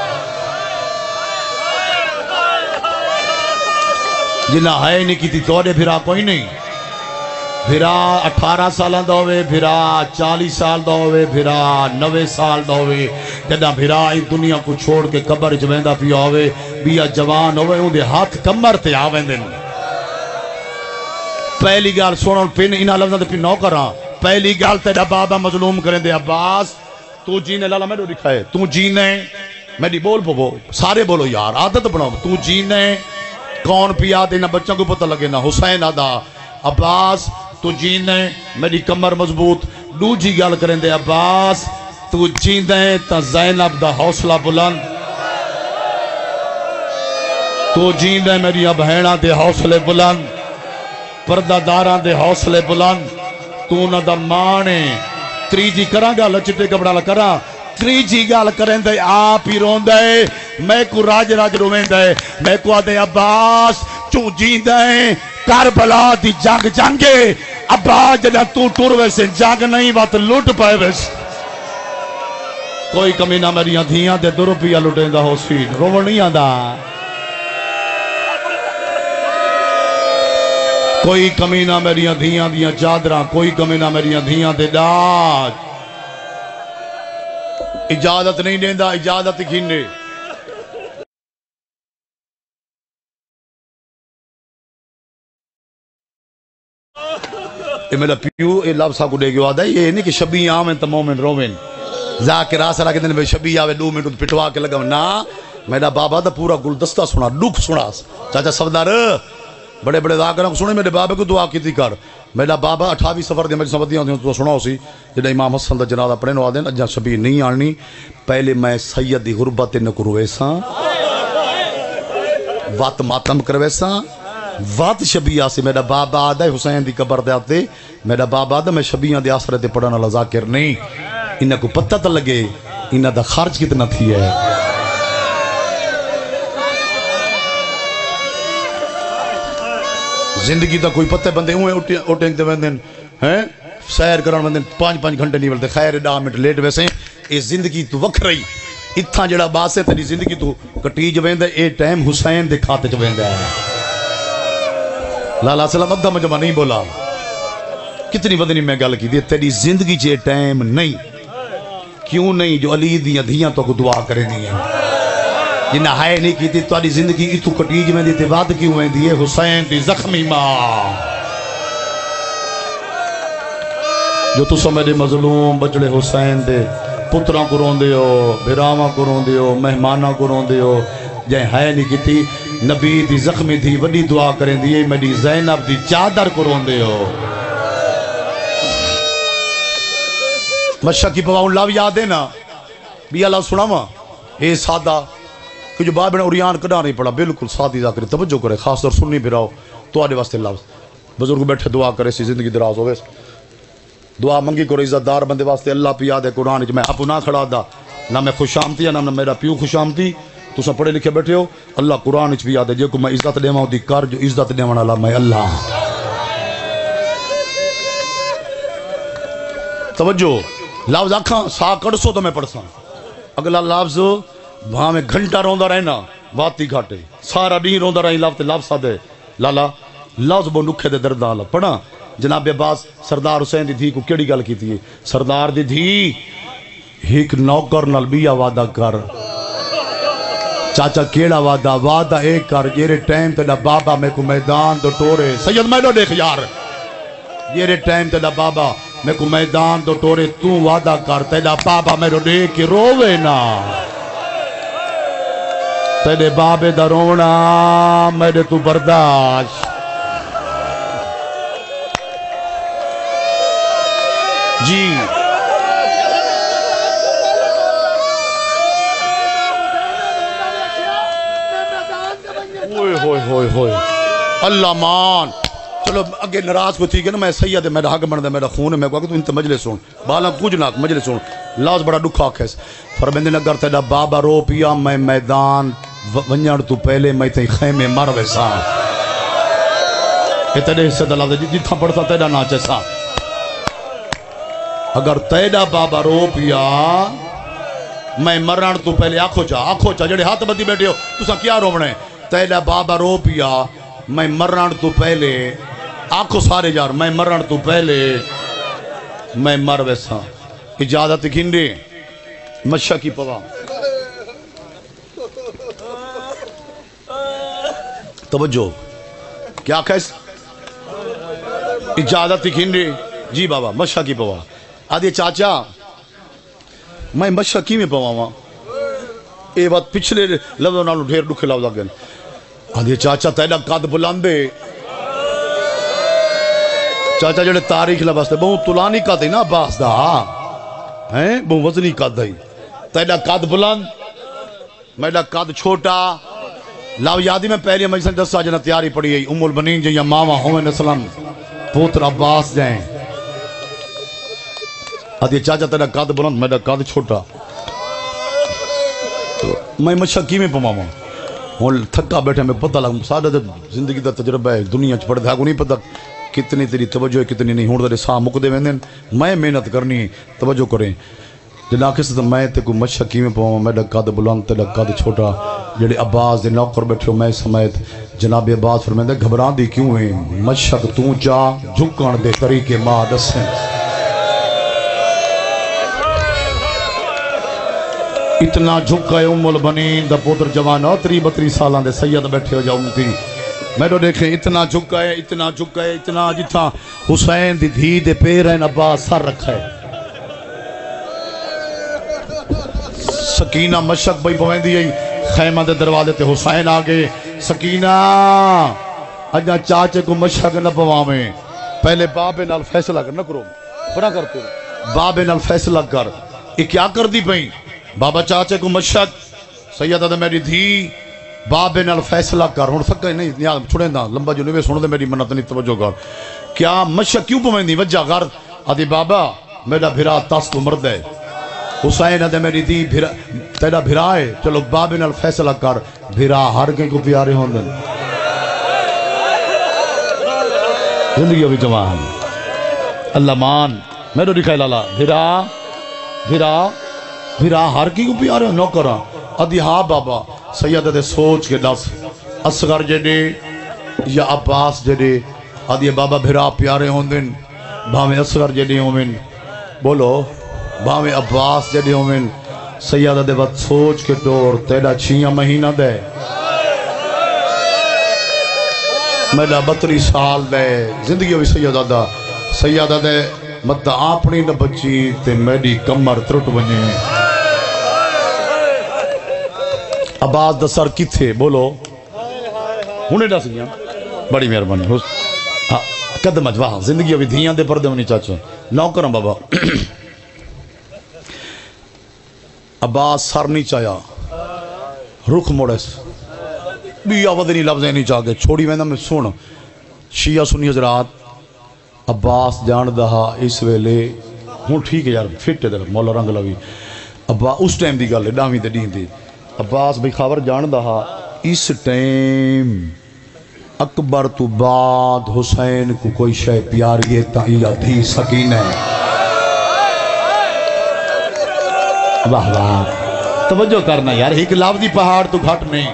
جنہ ہے نہیں کی تھی توڑے بھرا کوئی نہیں بھرا 18 سالہ دوے بھرا 40 سال دوے بھرا 90 سال دوے جدہ بھرا اس دنیا کو چھوڑ کے قبر جویندہ پی آوے بیا جوان ہوئے ان دے ہاتھ کمر تے آویں دن پہلی گال سوڑا پین انہا لفظہ دے پی نو کراں پہلی گال تیڑا بابا مظلوم کریں دے عباس تو جینے لالا میں نے لکھا ہے تو جینے میری بول پو سارے بولو یار عادت بناؤ تو جینے کون پیا دے نہ بچوں کو پتہ لگے نہ حسین آدھا عباس تو جینے میری کمر مضبوط دو جی گال کریں دے عباس تو جینے تا زینب دا حوصلہ بلند تو جینے میری ابہینہ دے حوصلے بلند پردہ داران دے حوصلے بلند تو نہ دا مانے تریجی کران گا لچتے کبڑا لکران تریجی گال کریں دے آپ ہی رون دے میں کو راج رویں دے میں کو آدھے عباس چون جین دے کربلا دی جنگے عباس جنہ تو ٹور ویسے جنگ نہیں بات لوٹ پائے ویسے کوئی کمی نہ میری دھیاں دے 2 روپیہ لوٹیں دا ہو سین روڑ نہیں آدھا کوئی کمی نہ میری دھیاں دیاں چادران کوئی کمی نہ میری دھیاں دے ڈاج اجازت نہیں دیندہ اجازت کھینے یہ میرا پیو یہ لفظہ کو دے گیا آدھا یہ نہیں کہ شبی آمین تا مومن رومن ذاکر آسرہ کے دن میں شبی آوے 2 منٹ پٹوا کے لگا نا میرا بابا دا پورا گلدستہ سنا دکھ سنا چاچا صفدار بڑے بڑے ذاکرہ کو سنے میرے بابے کو دعا کی تھی کر میرا بابا 28 سفر دے میری سمجھتی ہوں تو سنا ہو سی جنہا امام حسن دا جنازہ پڑھنے وہاں دیں اجھا شبی نہیں آنی پہلے میں سید دی غربت نکروے ساں وات ماتم کروے ساں وات شبی آسی میرا بابا آدھا حسین دی قبر دے آتے میرا بابا آدھا میں شبیاں دی آسرے تے پڑھنا اللہ ذاکر نہیں انہا کو پتہ تا لگے انہا دا خارج کتنا تھی ہے زندگی دا کوئی پتہ بندے ہوئے اٹھیں دے ویندن سیر کران ویندن 5 گھنٹے نہیں ولتے خیر 10 منٹ لیٹ ویسے اے زندگی تو وکھ رہی اتھا جڑا باس ہے تیری زندگی تو کٹی جو ویندے اے ٹائم حسین دے کھاتے جو ویندے ہے لالا سلام ادھا مجمع نہیں بولا کتنی بدنی میں گل کی دی تیری زندگی چے ٹائم نہیں کیوں نہیں جو علی دیاں دھیاں تو کو دعا کریں دیاں جنہ ہائے نہیں کی تھی تاری زندگی اتو کٹیج میں دیتے بات کیوں ہیں دیئے حسین دی زخمی ماں جو تو سمیدے مظلوم بچڑے حسین دے پتران کو رون دے ہو بھراما کو رون دے ہو مہمانہ کو رون دے ہو جائیں ہائے نہیں کی تھی نبی دی زخمی تھی وڈی دعا کریں دیئے میری زینب دی چادر کو رون دے ہو مشق کی پواؤں لو یاد ہے نا بھی اللہ سنا وا اے سادہ کہ جو باب نے اوریان کڈا نہیں پڑا بالکل سادی ذاکر توجہ کرے خاص طور سننی پھراؤ تو آدھے واسطے لفظ بزرگ بیٹھے دعا کرے سی زندگی دراز ہوئے دعا منگی کرو عزت دار بندے واسطے اللہ پہ یاد ہے قرآن میں اپو نہ کھڑا دا نہ میں خوش آمتی نہ میرا پیو خوش آمتی تو سب پڑھے لکھے بیٹھے ہو اللہ قرآن بھی یاد ہے جے کو میں عزت دے دی کر جو عزت دے والا میں اللہ توجہ لفظ آکھاں سا کڑ سو تو میں پڑھ ساں اگلا لفظ وہاں میں گھنٹہ روندا رہنا واتی گھاٹے سارا نہیں روندا رہی لفظ دے لالا لفظ بو نکھے دے درداں اللہ پڑھا جناب عباس سردار حسین دی دھی کو کیڑی گل کیتی ہے سردار دی دھی ایک نوکر نال بیا وعدہ کر چاچا کیڑا وعدہ وعدہ ایک کر جیرے ٹائم تیرا بابا میں کو میدان دو ٹورے سید میں دیکھ یار جیرے ٹائم تیرا بابا میں کو میدان دو ٹورے تو وعدہ کر تیرا بابا میں دیکھ کے رووے نا تیرے بابے دا رونا میرے تو برداشت جی ہوئے ہوئے اللہ مان چلو اگے نراز کو تھی کہ نا میں سید ہے میرا حق بندہ میرا خون ہے میں کہا کہ تو انت مجلس سن بالا کچھ نہ مجلس سن لاز بڑا دکھا کھیس فرمیندے نگر تیرا بابا رو پیا میں میدان ونجڑ تو پہلے میں تے خیمے مر ویسا یہ تیرے حصے دا لفظ جتھا پڑھتا تیرا ناچے سا اگر تیرا بابا رو پیا میں مرن تو پہلے آنکھو چا جڑے ہاتھ بدی بیٹھے ہو تو سا کیا رونے تیرا بابا رو پیا میں مرن تو پہلے آنکھو سارے جار میں مرن تو پہلے میں مر ویسا اجازت گھنڈے مشہ کی پوا توجہ کیا کہس اجازت گھنڈے جی بابا مشہ کی پوا آدھے چاچا میں مشہ کی میں پوا ہوا اے بات پچھلے لفظوں نالوں ڈھیر ڈکھے لفظ آگئے آدھے چاچا تیرا قد بلاندے چاچا جڑے تاریخ لباستے بہت طولانی قد ہے نا عباس دا بہت وزنی قد ہے تیرا قد بلند میرا قد چھوٹا لاو یادی میں پہلی مجلس 10 سال جنہ تیاری پڑی ہے ام البنین جو یا ماما ہوئے اسلام پوتر عباس جائیں آدھے چاچا تیرا قد بلند میرا قد چھوٹا میں مشکی میں پماما ہوں تھکا بیٹھے میں پتہ لگا سارا زندگی دا تجربہ ہے دنیا چ پڑھتا ہے کو نہیں پتہ کتنی تیری توجہ ہے کتنی نہیں ہوں تیرے ساہ مکدے ویندے میں محنت کرنی ہے توجہ کریں جنا کس میں تے کو مشکی میں پواں میرا قد بلند تیرا قد چھوٹا جڑے عباس دے نوکر بیٹھے ہو میں سمیت جناب عباس فرمائندے گھبران دی کیوں ہے مشک تو چا جھکن دے طریقے ماں دسیں اتنا جھکا ہے ام البنین دا پوتر جوان 32 سالان دے سید بیٹھے ہو جا امتی میں تو دیکھیں اتنا جھکا ہے اتنا جتھا حسین دی دھی دے پیرین عباس سر رکھا ہے سکینہ مشک بھائی پوائن دی خیمہ دے دروازے تے حسین آگے سکینہ اجا چاچے کو مشک نہ پوامیں پہلے بابے نال فیصلہ کر نہ کرو بڑا کرتے بابے نال فیصلہ کر یہ کیا کر دی پہیں بابا چاچے کو مشک سیدہ دے میری دھی بابے نال فیصلہ کر ہون سکا نہیں یاد چھوڑیں دا لمبا جو نوے سن دے میری منت نہیں توجہ کر کیا مشک کیوں پوائن دی وجہ غرد آدھی بابا میرا بھرا تاس کو مرد ہے حسین دے میری دی تیرا بھرا ہے چلو بابے نال فیصلہ کر بھرا ہر کہیں کو پیارے ہوں دن زندگی ابھی جوان اللہ مان میں تو دکھائے لالا بھرا ہر کی کو پیارے ہوں نوکرہ ادھی ہاں بابا سیدہ دے سوچ کے دس اصغر جڑے یا عباس جڑے ادھی بابا بھرا پیارے ہوں دن بھاویں اصغر جڑے ہوں من بولو بھاویں عباس جڑے ہوں من سیدہ دے بات سوچ کے ٹور تیرا 6 مہینہ دے میرا 32 سال دے زندگی ہوئی سیدہ دے مت اپنی نہ بچی تے میری کمر ترٹ بنے عباس دا سر کتھے بولو ہونے دا سکیاں بڑی مہربانی قدم اجواہ زندگی ابھی دھیاں دے پردے ہونی چاچو نوکرم بابا عباس سر نہیں چایا رخ موڑس بھی آواز نہیں لفظ نہیں چاہ گئے چھوڑی میں میں سن شیعہ سنی حضرات عباس جان دہا اس ویلے ہوں ٹھیک ہے یار فٹ ہے در مولا رنگ لگی عباس اس ٹائم دی گل ہے ڈاویں تے ڈین دی عباس بھائی خبر جان دہا اس ٹائم اکبر تو بعد حسین کو کوئی شے پیاری ہے تاہیہ دھی سکینہ واہ واہ توجہ کرنا یار ایک لفظی پہاڑ تو گھٹ نہیں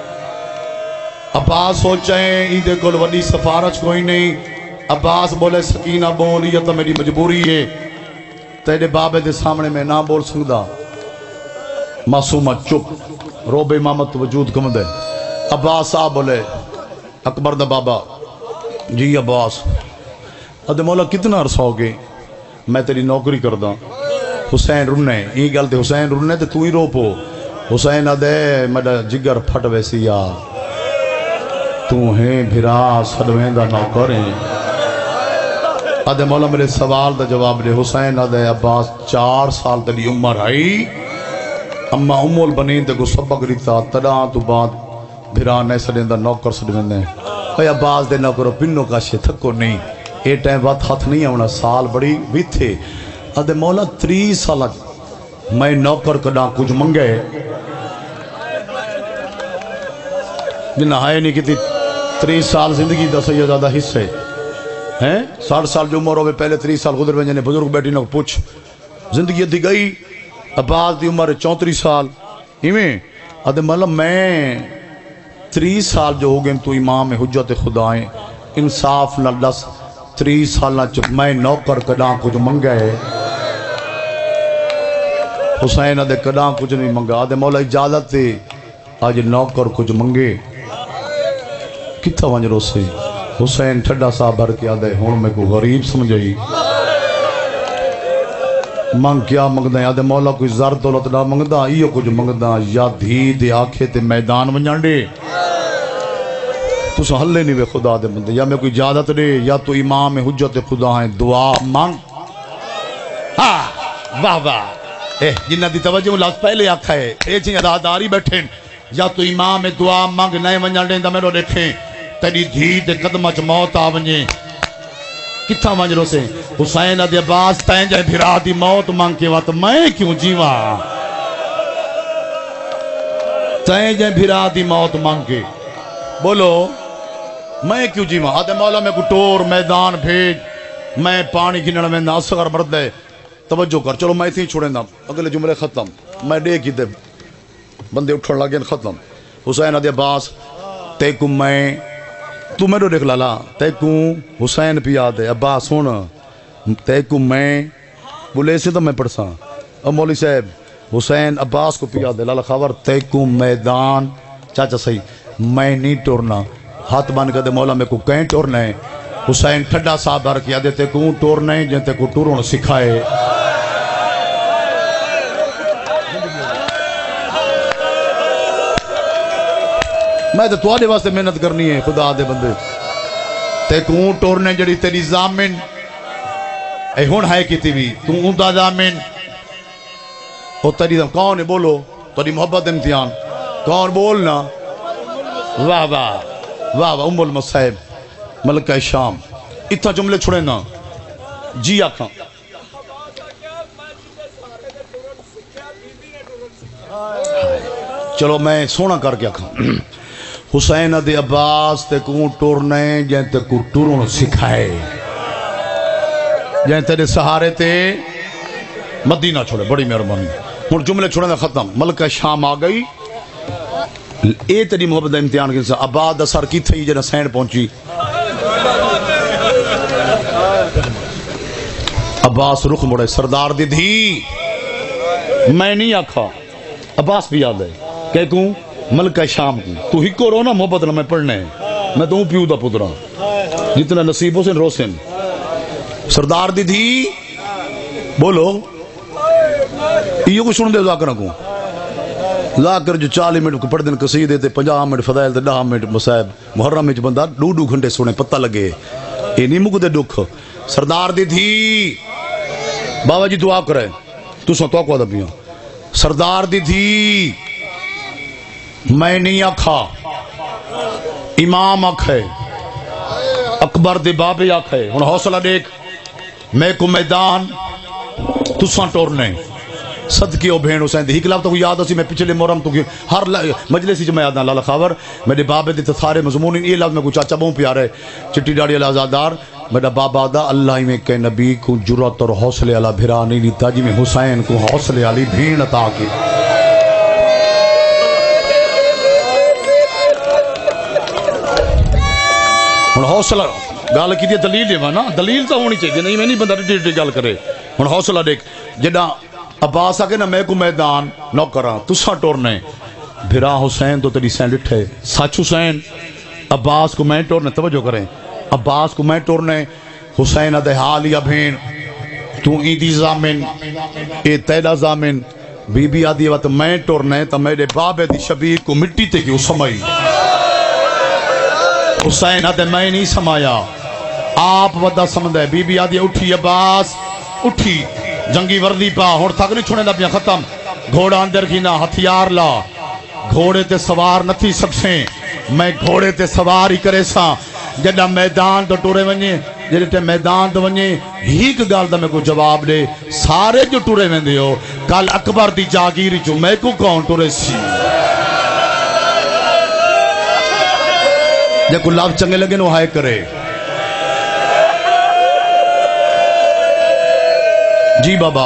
عباس سوچیں ایدے کول وڈی سفارش کوئی نہیں عباس بولے سکینہ بولی یہ تو میری مجبوری ہے تیرے بابے دے سامنے میں نہ بول سکتا معصومہ چپ روب امامت وجود کم دے عباس صاحب بولے اکبر دا بابا جی عباس ادھے مولا کتنا عرصہ ہو گئے میں تیری نوکری کردہ حسین رنے یہ گل تے حسین رنے تے تو ہی رو پو حسین ادھے میڈا جگر پھٹ ویسی یا تو ہیں بھرا سڑویں دا نوکر ہیں ادھے مولا میرے سوال دا جواب دے حسین ادھے عباس 4 سال تلی عمر آئی اما امول بنین دے کو سبق ریتا تڑا تو بعد بھرا نہیں سڑیں دا نوکر سڑویں دے اے عباس دے نوکرو پنوں کا شے تھکو نہیں اے ٹائم بات ہاتھ نہیں ہونا سال بڑی بھی تھے ادھے مولا 3 سال میں نوکر کڑا کچھ منگے جنہ آئے نہیں کتی 3 سال زندگی دا سید زیادہ حصے ہیں 60 سال جو عمر ہوئے پہلے 3 سال گزر میں جنہیں بزرگ بیٹی نہ پوچھ زندگی دی گئی عباس دی عمر 34 سال ایمیں ادھے مولا میں 3 سال جو ہو گئے تو امام حجت خدا ہیں انصاف نہ دس 3 سال میں نوکر کڑا کچھ منگے حسین ادھے کڑا کچھ نہیں منگا ادھے مولا اجازت تے آج نوکر کچھ منگے کتھا ونج رو سے حسین ٹھڈا صاحب بھر کے آدھے ہون میں کو غریب سمجھائی منگ کیا منگدہ آدھے مولا کوئی زر دولت نہ منگدہ ایو کچھ منگدہ یا دھی دے آکھے تے میدان ونجانڈے تو سا حلے نہیں بے خدا دے بندے یا میں کوئی اجازت دے یا تو امام حجت خدا ہیں دعا مانگ ہاں واہ واہ جنہ دی توجہ لفظ پہلے آکھا ہے اے چھیں اداداری بیٹھیں یا تو امام دعا مانگ نئے ونجانڈے دا میرو دیکھیں تیری دھی دے قدمہ چ موت آ ونجے کتھا ونج رو سے حسین ادھے عباس تین جائے بھرا دی موت مانگ کے وقت میں کیوں جیوا تین جائے بھرا دی موت مانگ کے بولو میں کیوں جیوا ادھے مولا میں کو ٹور میدان بھیج میں پانی گھنڑ میں ناصغر مرد ہے توجہ کر چلو میں اتنی چھوڑیں دا اگلے جملے ختم میں دے کی دے بندے اٹھن لگے ختم حسین ادھے عباس تے کو میں تو میرے دیکھ لالا تے کو حسین پیا دے عباس سن تے کو میں بولے سے تو میں پڑھسا اب مولی صاحب حسین عباس کو پیا دے لالا خبر تے کو میدان چاچا صحیح میں نہیں ٹورنا ہاتھ بان کر دے مولا میں کو کہیں ٹورنا ہے حسین ٹھڈا صاحب بھر کیا دے تے کو ٹورنا ہے جن تے کو ٹورن سکھائے میں تو تواڈے واسطے محنت کرنی ہے خدا دے بندے تے کو ٹورنے جڑی تیری ضامن اے ہن ہے کیتی وی تو اوندا ضامن او تیری کون ہے بولو تیری محبت امتحان کون بولنا واہ واہ واہ واہ ام المصائب ملکہ شام اتنا جملے چھوڑے نا جی آکھاں چلو میں سونا کر کے آکھاں حسین ادھے عباس تے کو ٹورنے جن تے کو ٹورن سکھائے جن تیرے سہارے تے مدینہ چھوڑے بڑی مہربانی ہن جملے چھوڑے دا ختم ملکہ شام آ گئی اے تیری محبت دا امتحان کیسا آباد اثر کی تھی جن حسین پہنچی عباس رخ مڑے سردار دی دھی میں نہیں آکھا عباس بھی یاد ہے کہ کوں ملکہ شام کو تو ہی کو رو نا محبت نہ میں پڑھنے میں تو پیو دا پترا جتنا نصیب حسین روسن سردار دی دھی بولو یہ کو سن دے ذاکر کو ذاکر جو 40 منٹ کو پڑھ دن قصیدے تے 50 منٹ فضائل تے 10 منٹ مصائب محرم وچ بندہ 2 گھنٹے سنے پتہ لگے اے نہیں مکدے دکھ سردار دی دھی بابا جی دعا کرے تو سو تو کو دا پیاں سردار دی تھی میں نہیں آکھا امام آکھے اکبر دے بابے آکھے ہن حوصلہ دیکھ میں کو میدان تساں ٹورنے صدقے او بھین حسین دی ایک لفظ تو یاد اسی میں پچھلے محرم تو ہر مجلس وچ میں یاد لالا خاور میرے بابے دے سارے مضمون یہ لفظ میں کو چاچا بہوں پیارا ہے چٹی ڈاڑی والا آزادار میرا بابا دا اللہ میں کہ نبی کو جرات اور حوصلے والا بھرا نہیں دیتا جی میں حسین کو حوصلے والی بھین عطا کی ہن حوصلہ گل کی دلیل دے نا دلیل تو ہونی چاہیے نہیں میں نہیں بندہ ڈیٹی ڈیٹی گل کرے ہن حوصلہ دیکھ جدا عباس آ کے نا میں کو میدان نہ کراں تساں ٹورنے بھرا حسین تو تیری سین ڈٹھے سچ حسین عباس کو میں ٹورنے توجہ کریں عباس کو میں ٹورنے حسین دے حال یا بھین تو ایدی زامن اے تیلا زامن بی بی آدھی وقت میں ٹورنے تا میرے بابے دی شبیر کو مٹی تے کیوں سمائی حسین دے میں نہیں سمایا آپ ودا سمدھے بی بی آدھی اٹھی عباس اٹھی جنگی وردی پا اور تھک نہیں چھوڑے لبیاں ختم گھوڑا اندر گھینا ہتھیار لا گھوڑے تے سوار نہ تھی سکسیں میں گھوڑے تے سوار ہی کرے سا جڑا میدان تو ٹورے ونجے جڑے تے میدان تو ونجے ہیک گال دا میں کو جواب دے سارے جو ٹورے ویندے ہو کل اکبر دی جاگیری جو میں کو کون ٹورے سی جے کو لفظ چنگے لگے نو ہائے کرے جی بابا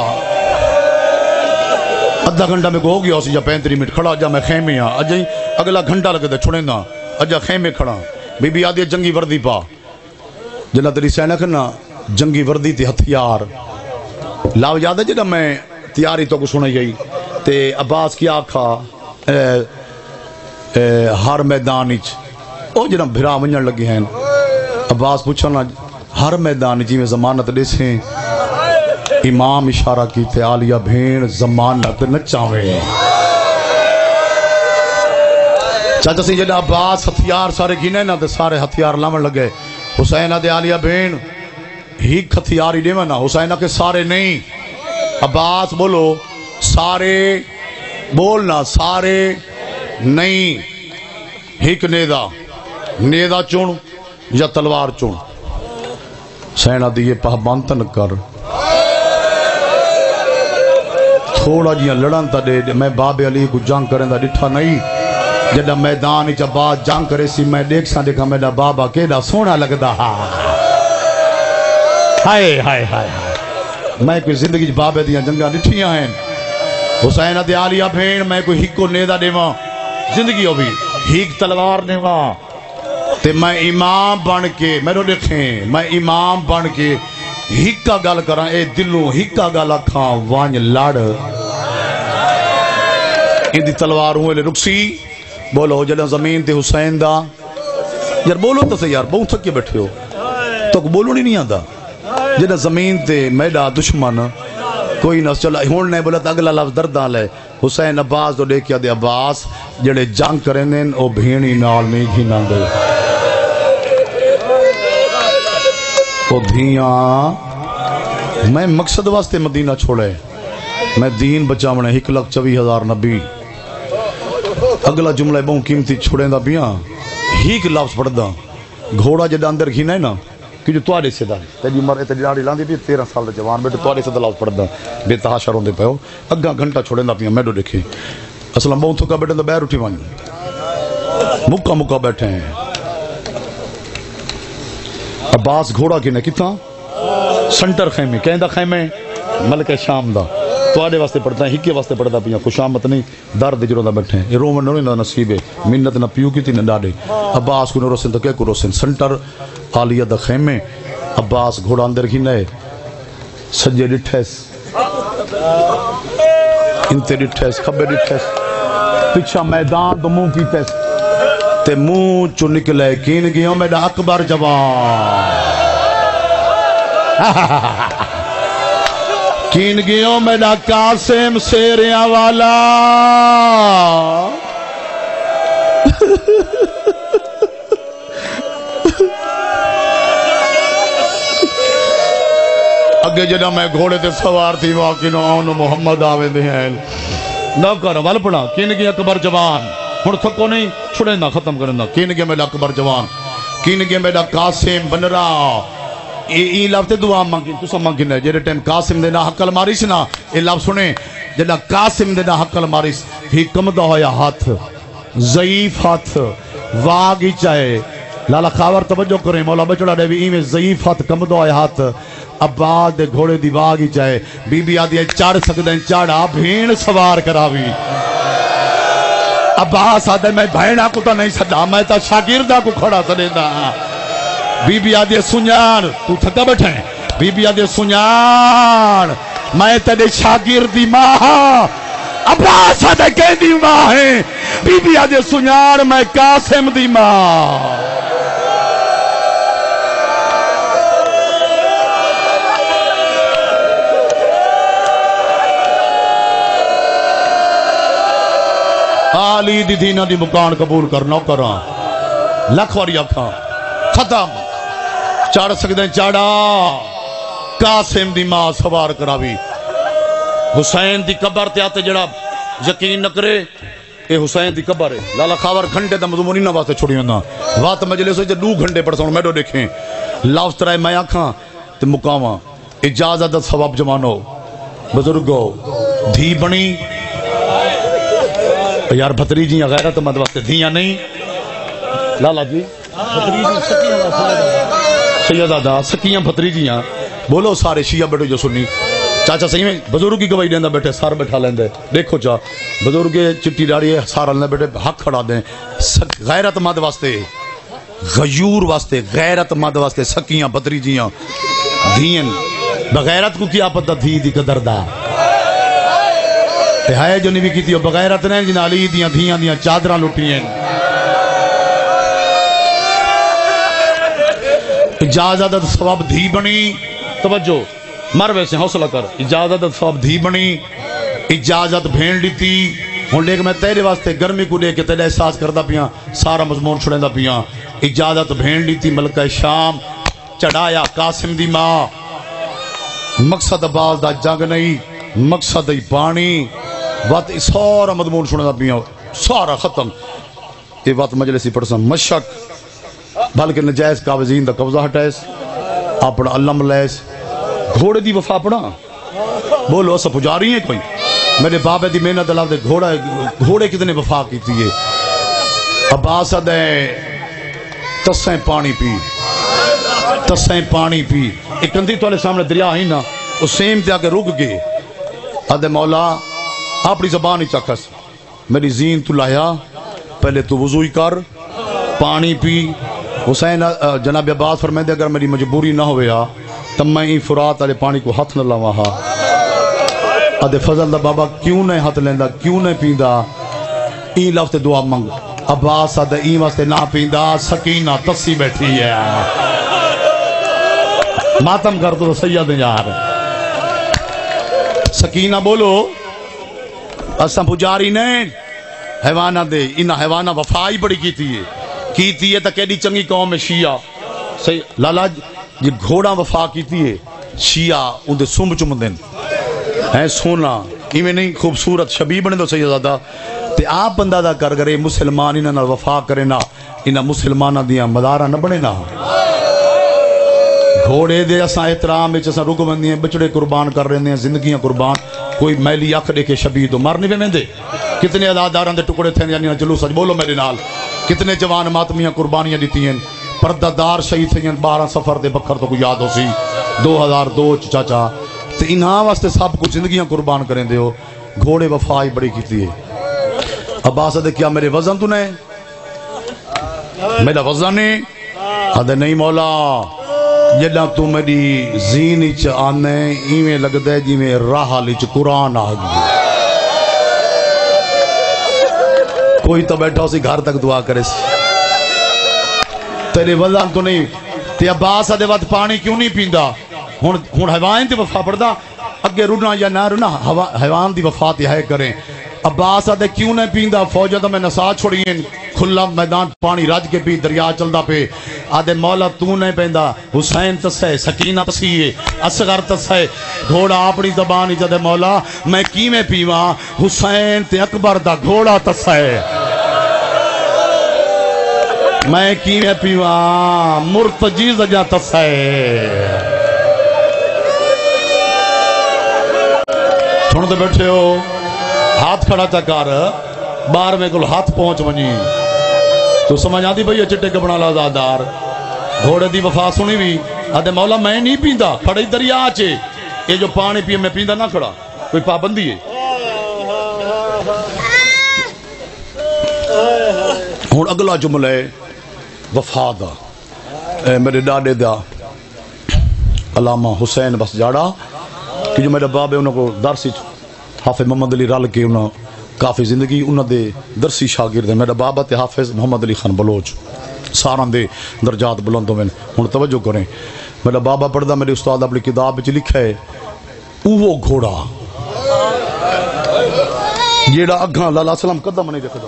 ادھا گھنٹہ میں کو ہو گیا اسی جا 35 منٹ کھڑا جا میں خیمے ہاں اجائی اگلا گھنٹہ لگے دے چھوڑیں دا اجا خیمے کھڑا بی بی آدھی جنگی وردی پا جنہ تیری سینہ کرنا جنگی وردی تی ہتھیار لاو یاد ہے جنہ میں تیاری تو کو سنائی گئی تے عباس کی آکھا ہر میدانیچ او جنہ بھرا ونجن لگی ہیں عباس پوچھنا ہر میدان جی میں ضمانت دے سے امام اشارہ کی تے آلیا بھین ضمانت نہ چاہوے چاچا سی جنہ عباس ہتھیار سارے گینے نا تے سارے ہتھیار لامن لگے حسینہ دے آلیا بھین ہی ہتھیار ہی دیوے نا حسینہ کے سارے نہیں عباس بولو سارے بولنا سارے نہیں ہیک نیدہ چون یا تلوار چون سینہ دیئے پہبانتن کر تھوڑا جیاں لڑن تا دے میں باب علی کو جنگ کریں دا ڈٹھا نہیں جدہ میدان اچھا بات جنگ کرے سی میں دیکھ سا دیکھا میرا بابا کیڑا سونا لگدا ہائے ہائے ہائے میں کوئی زندگی بابے دیاں جنگاں ڈٹھیاں ہیں حسین دے آلیا بھین میں کوئی ہک کو نیدہ دیواں زندگی ہو بھی ہک تلوار دیواں تے میں امام بن کے میرے دیکھیں میں امام بن کے ہکا گل کراں اے دلوں ہکا گل اکھاں وانج لڑ ان دی تلوار ہوئے لے رکسی بولو جلیں زمین تے حسین دا یار بولو تو سے یار بہت تھکے بیٹھے ہو تو بولو نہیں آتا جلیں زمین تے میڈا دشمن کوئی نہ چلا ہون نہیں بولا تا اگلا لفظ دردان لے حسین عباس تو دیکھیا دے عباس جڑے جنگ کریں دیں او بھینی نال نہیں گھینا دے او دھیاں میں مقصد واسطے مدینہ چھوڑے میں دین بچاونے 1,24,000 نبی اگلا جملہ بہت قیمتی چھوڑیں دا بیاں ہیک لفظ پڑھ دا گھوڑا جڑا اندر گھینا ہے نا کہ جو توارے سے دا تیری عمر تیری ڈاڑی لاندی بھی 13 سال دا جوان بیٹے توارے سے دا لفظ پڑھ دا بے تحاشا روندے پہ ہو اگا گھنٹہ چھوڑیں دا بیاں میڈو دیکھیں اصلا بہت تھکا بیٹھے دا بیر اٹھی وانی مکہ بیٹھے ہیں عباس گھوڑا کی نے کتنا سنٹر خیمے کہیں دا خیمے ملک شام دا تو آدھے واسطے پڑھتا ہے ہکے واسطے پڑھتا پیا خوشامت نہیں درد جروں دا بیٹھے ہیں یہ رومن نوری نہ نصیب ہے منت نہ پیو کی تھی نہ ڈاڑے عباس کو نہ روسن تو کیا کو روسن سنٹر آلیہ دا خیمے عباس گھوڑا اندر ہی نئے سجے ڈٹھیس انتے ڈٹھیس کھبے ڈٹھیس پچھا میدان تو منہ کی تیس تے منہ چو نکلے کین گیوں میڈا اکبر جوان کین گیوں میڈا قاسم سیریاں والا اگے جنا میں گھوڑے تے سوار تھی واقعی نو محمد آوے دے ہیں نہ کر ول پڑا کین گیا اکبر جوان ہن تھکو نہیں چھڑے نہ ختم کرنا کین گیا میرا اکبر جوان کین گیا میرا قاسم بنرا یہ لفظ دعا مانگی تو سب مانگی جڑے ٹائم قاسم دے نہ حق الماری سی نا یہ لفظ سنے جڑا قاسم دے نہ حق الماری ہی کمدا ہویا ہاتھ ضعیف ہاتھ واگ ہی چاہے لالا خاور توجہ کریں مولا بچڑا دے بھی ایویں ضعیف ہاتھ کمدا ہویا ہاتھ عباس دے گھوڑے دی واگ ہی چاہے بی بی آدھی چڑھ سکدے چاڑا بھین سوار کراوی عباس آدھے میں بھیڑا کو تا نہیں سدا میں تا شاگردہ کو کھڑا سدیندا بی بی آدھی سنیان تو تھکا بیٹھے بی بی آدھی سنیان میں تیرے شاگردی ماں عباس آدھے کہندی ماں ہے بی بی آدھی سنیان میں قاسم دی ماں علی دی دینہ دی مکان قبول کرنا کرا لکھ واری آکھاں ختم چاڑ سکتے چاڑا قاسم دی ماں سوار کراوی حسین دی قبر تے آتے جڑا یقین نہ کرے اے حسین دی قبر ہے لالا خاور گھنٹے دا مضمونی نہ واسطے چھوڑی ہونا وات مجلس ہوئی 2 گھنٹے پڑھ سکوں میڈو دیکھیں لفظ ترائے میں آکھاں تے مقامہ اجازت دا ثواب جمانو بزرگو دھی بنی یار بھتریجیاں غیرت مند واسطے دھیاں نہیں لالا جی سیدہ سکیاں بھتریجیاں بولو سارے شیعہ بیٹھو جو سنی چاچا صحیح میں بزرگ کی گواہی دیندہ بیٹھے سار بیٹھا لیندے دیکھو چا بزرگ چٹی ڈاڑی ہے سارا لیندے بیٹھے حق کھڑا دیں غیرت مند واسطے غیور واسطے غیرت مند واسطے سکیاں بھتریجیاں دھین بغیرت کو کیا پتہ دھی دی قدر دا ہے جو نہیں بھی کیتی ہو بغیرت نہیں جن علی دیاں دھیاں دیاں چادرہ لٹی ہیں اجازت ثواب دھی بنی توجہ مر ویسے حوصلہ کر اجازت ثواب دھی بنی اجازت بھین لیتی ہوں لے کے میں تیرے واسطے گرمی کو لے کے تیرے احساس کردہ پیاں سارا مضمون چھڑیندہ پیاں اجازت بھین لیتی ملکہ شام چڑھایا قاسم دی ماں مقصد باز دا جنگ نہیں مقصد دی پانی وقت سارا مضمون چھڑیندہ پیاں سارا ختم یہ وقت مجلسی پڑھسا مشک بلکہ نجائز قابضین دا قبضہ ہٹائیس اپنا علم لیس گھوڑے دی وفا پڑھا بولو ایسا پجاری ہیں کوئی میرے بابے دی محنت اللہ دے گھوڑے کتنے وفا کی تھی عباس دے تسیں پانی پی ایک کندھی تو علیہ سامنے دریا ہی نا اس سیم تے آگے رک گئے ادھے مولا اپنی زبان ہی چکس میری زین تو لایا پہلے تو وضوئی کر پانی پی حسین جناب عباس فرمائے دے اگر میری مجبوری نہ ہویا تب میں ہی فرات والے پانی کو ہاتھ نہ لاواں ہا ادھے فضل دا بابا کیوں نہیں ہاتھ لیندا کیوں نہیں پیندا ای لفظ دعا منگ عباس ادھے ای واسطے نہ پیندا سکینہ تسی بیٹھی ہے ماتم کر تو سید یار سکینہ بولو اساں پجاری نہیں حیوانہ دے انہا حیوانہ وفائی بڑی کیتی ہے تا کیڑی چنگی قوم ہے شیعہ لالا جی گھوڑا وفا کیتی ہے شیعہ ان دے سنب چم دن ہے سونا ایمیں نہیں خوبصورت شبیب بنے دو سیدادہ تے آپ بندہ دا کر کرے مسلمان انہاں وفا کرے نا انہاں مسلمانہ دیاں مدارہ نہ بنے نا گھوڑے دے اساں احترام وچ اساں رک بندیاں بچڑے قربان کر رہے ہیں زندگیاں قربان کوئی میلی اکھ دے کے شبید مر نہیں ویندے کتنے اداداراں دے ٹکڑے تھے یعنی جلوس سچ بولو میرے نال کتنے جوان ماتمیاں قربانیاں دیتی ہیں پردہ دار شہید تھے 12 سفر دے بکھر تو کو یاد ہو سی 2002 چاچا تے انہاں واسطے سب کچھ زندگیاں قربان کریں دے ہو گھوڑے وفائی بڑی کیتی ہے عباس دے کیا میرے وزن تو نہیں میرا وزن نہیں ادھے نہیں مولا جدہ تو میری زینی چ آنے ایویں لگ دے جی میں راہ لی چ قرآن آگی کوئی تو بیٹھا اسی گھر تک دعا کرے سی تیرے وزن تو نہیں تے عباس دے وقت پانی کیوں نہیں پیندا ہن حیوان دی وفا پڑدا اگے رنا یا نہ رنا حیوان دی وفا تے ہے کریں عباس دے کیوں نہیں پیندا فوجاں تے میں نسا چھڑیاں کھلا میدان پانی رج کے پی دریا چلدا پے آدھے مولا تو نہیں پہندا حسین تسے سکینہ تسیے اصغر تسے گھوڑا اپنی زبان ہی جدے مولا میں کی میں پیواں حسین تے اکبر دا گھوڑا تسے میں کی میں پیواں مرتجی زجا تسے سن دے بیٹھے ہو ہاتھ کھڑا چا کر بار میں کل ہاتھ پہنچ ونی تو سمجھ آتی بھئی چٹے کپڑا لازادار گھوڑے دی وفا سنی بھی آدھے مولا میں نہیں پیندا کھڑی دریا آچے یہ جو پانی پیے میں پیندا نہ کھڑا کوئی پابندی ہے ہون اگلا جملہ ہے وفا دا اے میرے ڈاڈے دا علامہ حسین بس جاڑا کہ جو میرے باب ہے انہوں کو درسی حافظ محمد علی رل کے انہوں کافی زندگی انہوں دے درسی شاگرد ہیں میرا بابا تے حافظ محمد علی خان بلوچ ساران دے درجات بلندوں میں ہوں توجہ کریں میرا بابا پڑھدا میرے استاد اپنی کتاب وچ لکھا ہے اوہ گھوڑا جیڑا اگاں لالا سلام قدم نہیں رکھدا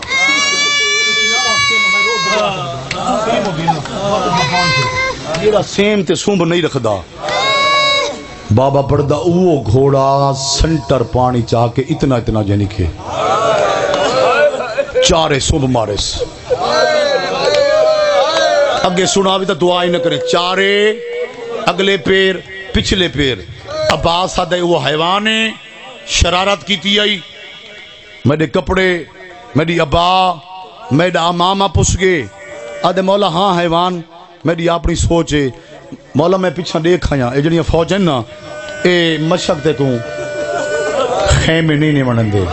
جیڑا سیم تے سنب نہیں رکھدا بابا پڑھدا اوہ گھوڑا سنٹر پانی چاہ کے اتنا اتنا جنی کے چارے صبح مارس اگے سنا بھی تو دعا ہی نہ کریں چارے اگلے پیر پچھلے پیر عباس آدھے وہ حیوان شرارت کی تھی آئی میرے کپڑے میری ابا میرا امامہ پس گئے آدھے مولا ہاں حیوان میری اپنی سوچ ہے مولا میں پیچھا دیکھ آیا یہ جنیاں فوج ہیں نا اے مشک تے کوں خیمے نہیں منن دے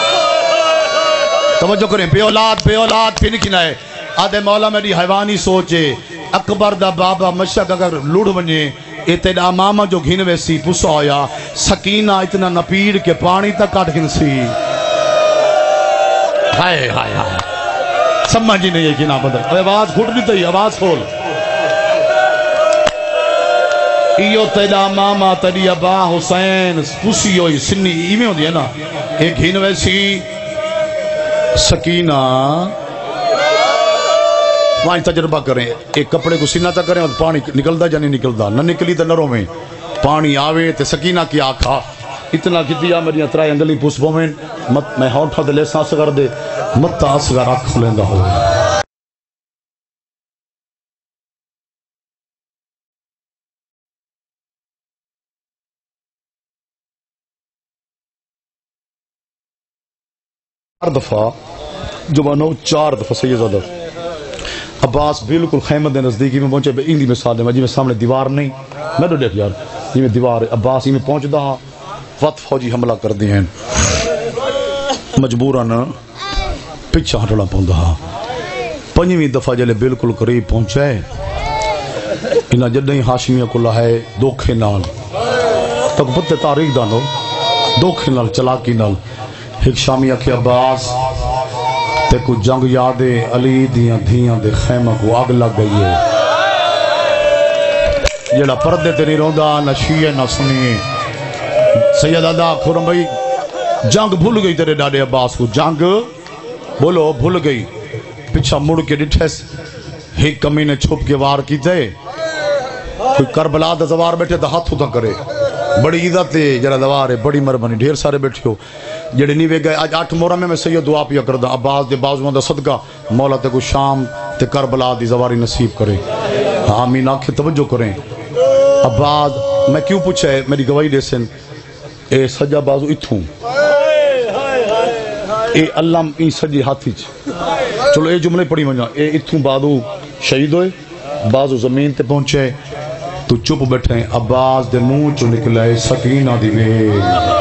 توجہ کریں بے اولاد پھر کنا ہے آدھے مولا میری حیوانی سوچے اکبر دا بابا مشک اگر لڑ بنے اے تیرا ماما جو گھن ویسی پسا ہویا سکینہ اتنا نپیڑ کے پانی تک کٹ گن سی ہائے ہائے ہائے سمجھ ہی نہیں ہے کنا بدل آواز گھٹ بھی تھی آواز کھول ایو تیرا ماما تیری ابا حسین پسی ہوئی سنی ایمیں ہو دیا نا ایک گھن ویسی سکینہ وہاں تجربہ کریں ایک کپڑے کو سینہ تک کریں اور پانی نکلتا یا نہیں نکلتا نہ نکلی تو نروں میں پانی آوے تو سکینہ کی آکھا اتنا کتیا میری اترائی انگلی پوسبوں میں میں ہونٹھا دے لیسا سگر دے متا اصغر آکھ کھلیندہ ہوئے چار دفعہ سیدہ عباس بالکل خیمت دے نزدیکی میں پہنچے اندھی مثال دے جی میں سامنے دیوار نہیں میں تو دیکھ یار جی میں دیوار عباس ہی میں پہنچ دا وقت فوجی حملہ کر دی ہیں مجبوراً پچھا ہٹڑا پہنچ دا پنجویں دفعہ جلے بالکل قریب پہنچے انہا جدہیں ہاشمیہ کو لہے دوکھے نال تک پتے تاریخ دانو دوکھے نال چلاکی نال ایک شامیہ کے عباس تے کو جنگ یادے علی دیاں دھیاں دے خیمہ کو آگ لگ گئی ہے جیڑا پردے تے نہیں روندہ نہ شیعہ نہ سنیے سید ادا خورم بھائی جنگ بھول گئی تیرے ڈاڈے عباس کو جنگ بولو بھول گئی پچھا مڑ کے ڈٹھیس ایک کمی نے چھپ کے وار کی تے کوئی کربلا دا زوار بیٹھے تا ہاتھ ہوتا کرے بڑی عزت ہے جڑا دوار ہے بڑی مربانی ڈھیر سارے بیٹھے ہو جڑے نہیں وے گئے آج 8 محرم میں سید دعا پیا کردا عباس دے بازوان دا صدقہ مولا تے کو شام تے کربلا دی زواری نصیب کرے آمین آنکھیں توجہ کریں عباس میں کیوں پوچھا ہے میری گواہی دے سن اے سجا بازو اتھوں اے اللہ این سجی ہاتھی چلو اے جملے پڑھی منجا اے اتھوں بازو شہید ہوئے بازو زمین تے پہنچے تو چپ بیٹھے عباس دے منہ چو نکلے سکینہ دی ویل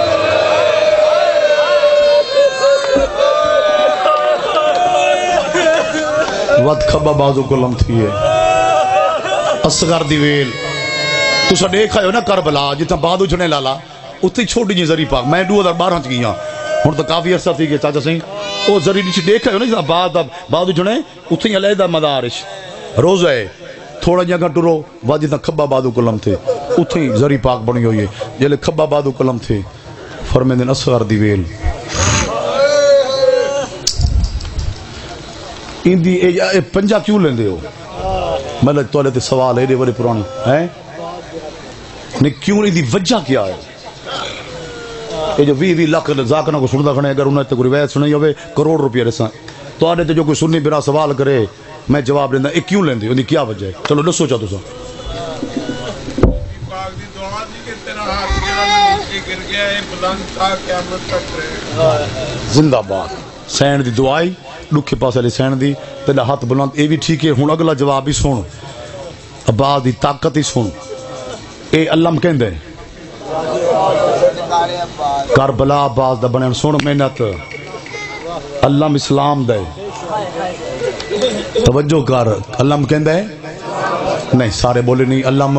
ود کھبا بازو کلم تھی ہے اصغر دی ویل تو سا دیکھا ہے نا کربلا جتنا بادو جھنے لالا اتنی چھوٹی جی زری پاک میں 2012 چ گیا ہوں تو کافی عرصہ تھی کہ چاچا سنگھ وہ زری نیچے دیکھا ہے نا جتنا بادو جھنے اتنی علیحدہ مدارش روزہ ہے تھوڑا جگہ ٹرو بعد جتنا کھبا بادو کلم تھے اتنی زری پاک بنی ہوئی ہے جلے کھبا بادو کلم تھے فرمیدن اصغر دی ویل اندی پنجا کیوں لیندے ہو مطلب تو تے سوال ہے بڑے پرانے ہیں نہیں کیوں نہیں دی وجہ کیا ہے یہ جو 20 لاکھ زاکنا کو سندا کھنے اگر انہاں تے کوئی روایت سنائی ہوے کروڑ روپیہ رساں تو تے جو کوئی سنی برا سوال کرے میں جواب دیندا اے کیوں لیندے اودی کیا وجہ ہے چلو دسو چا تساں پاک دی دعا دی کہ تیرا ہاتھ جڑا نیچے گر گیا ہے بلند تھا قیامت تک رہے زندہ باد سین دی دعائی دکھے پاسے لے سین دی تیرا ہاتھ بلند اے بھی ٹھیک ہے ہن اگلا جواب ہی سن عباس دی طاقت ہی سن اے علم کہندے کربلا عباس دا بنن سن محنت علم اسلام دے توجہ کر علم کہندے نہیں سارے بولے نہیں علم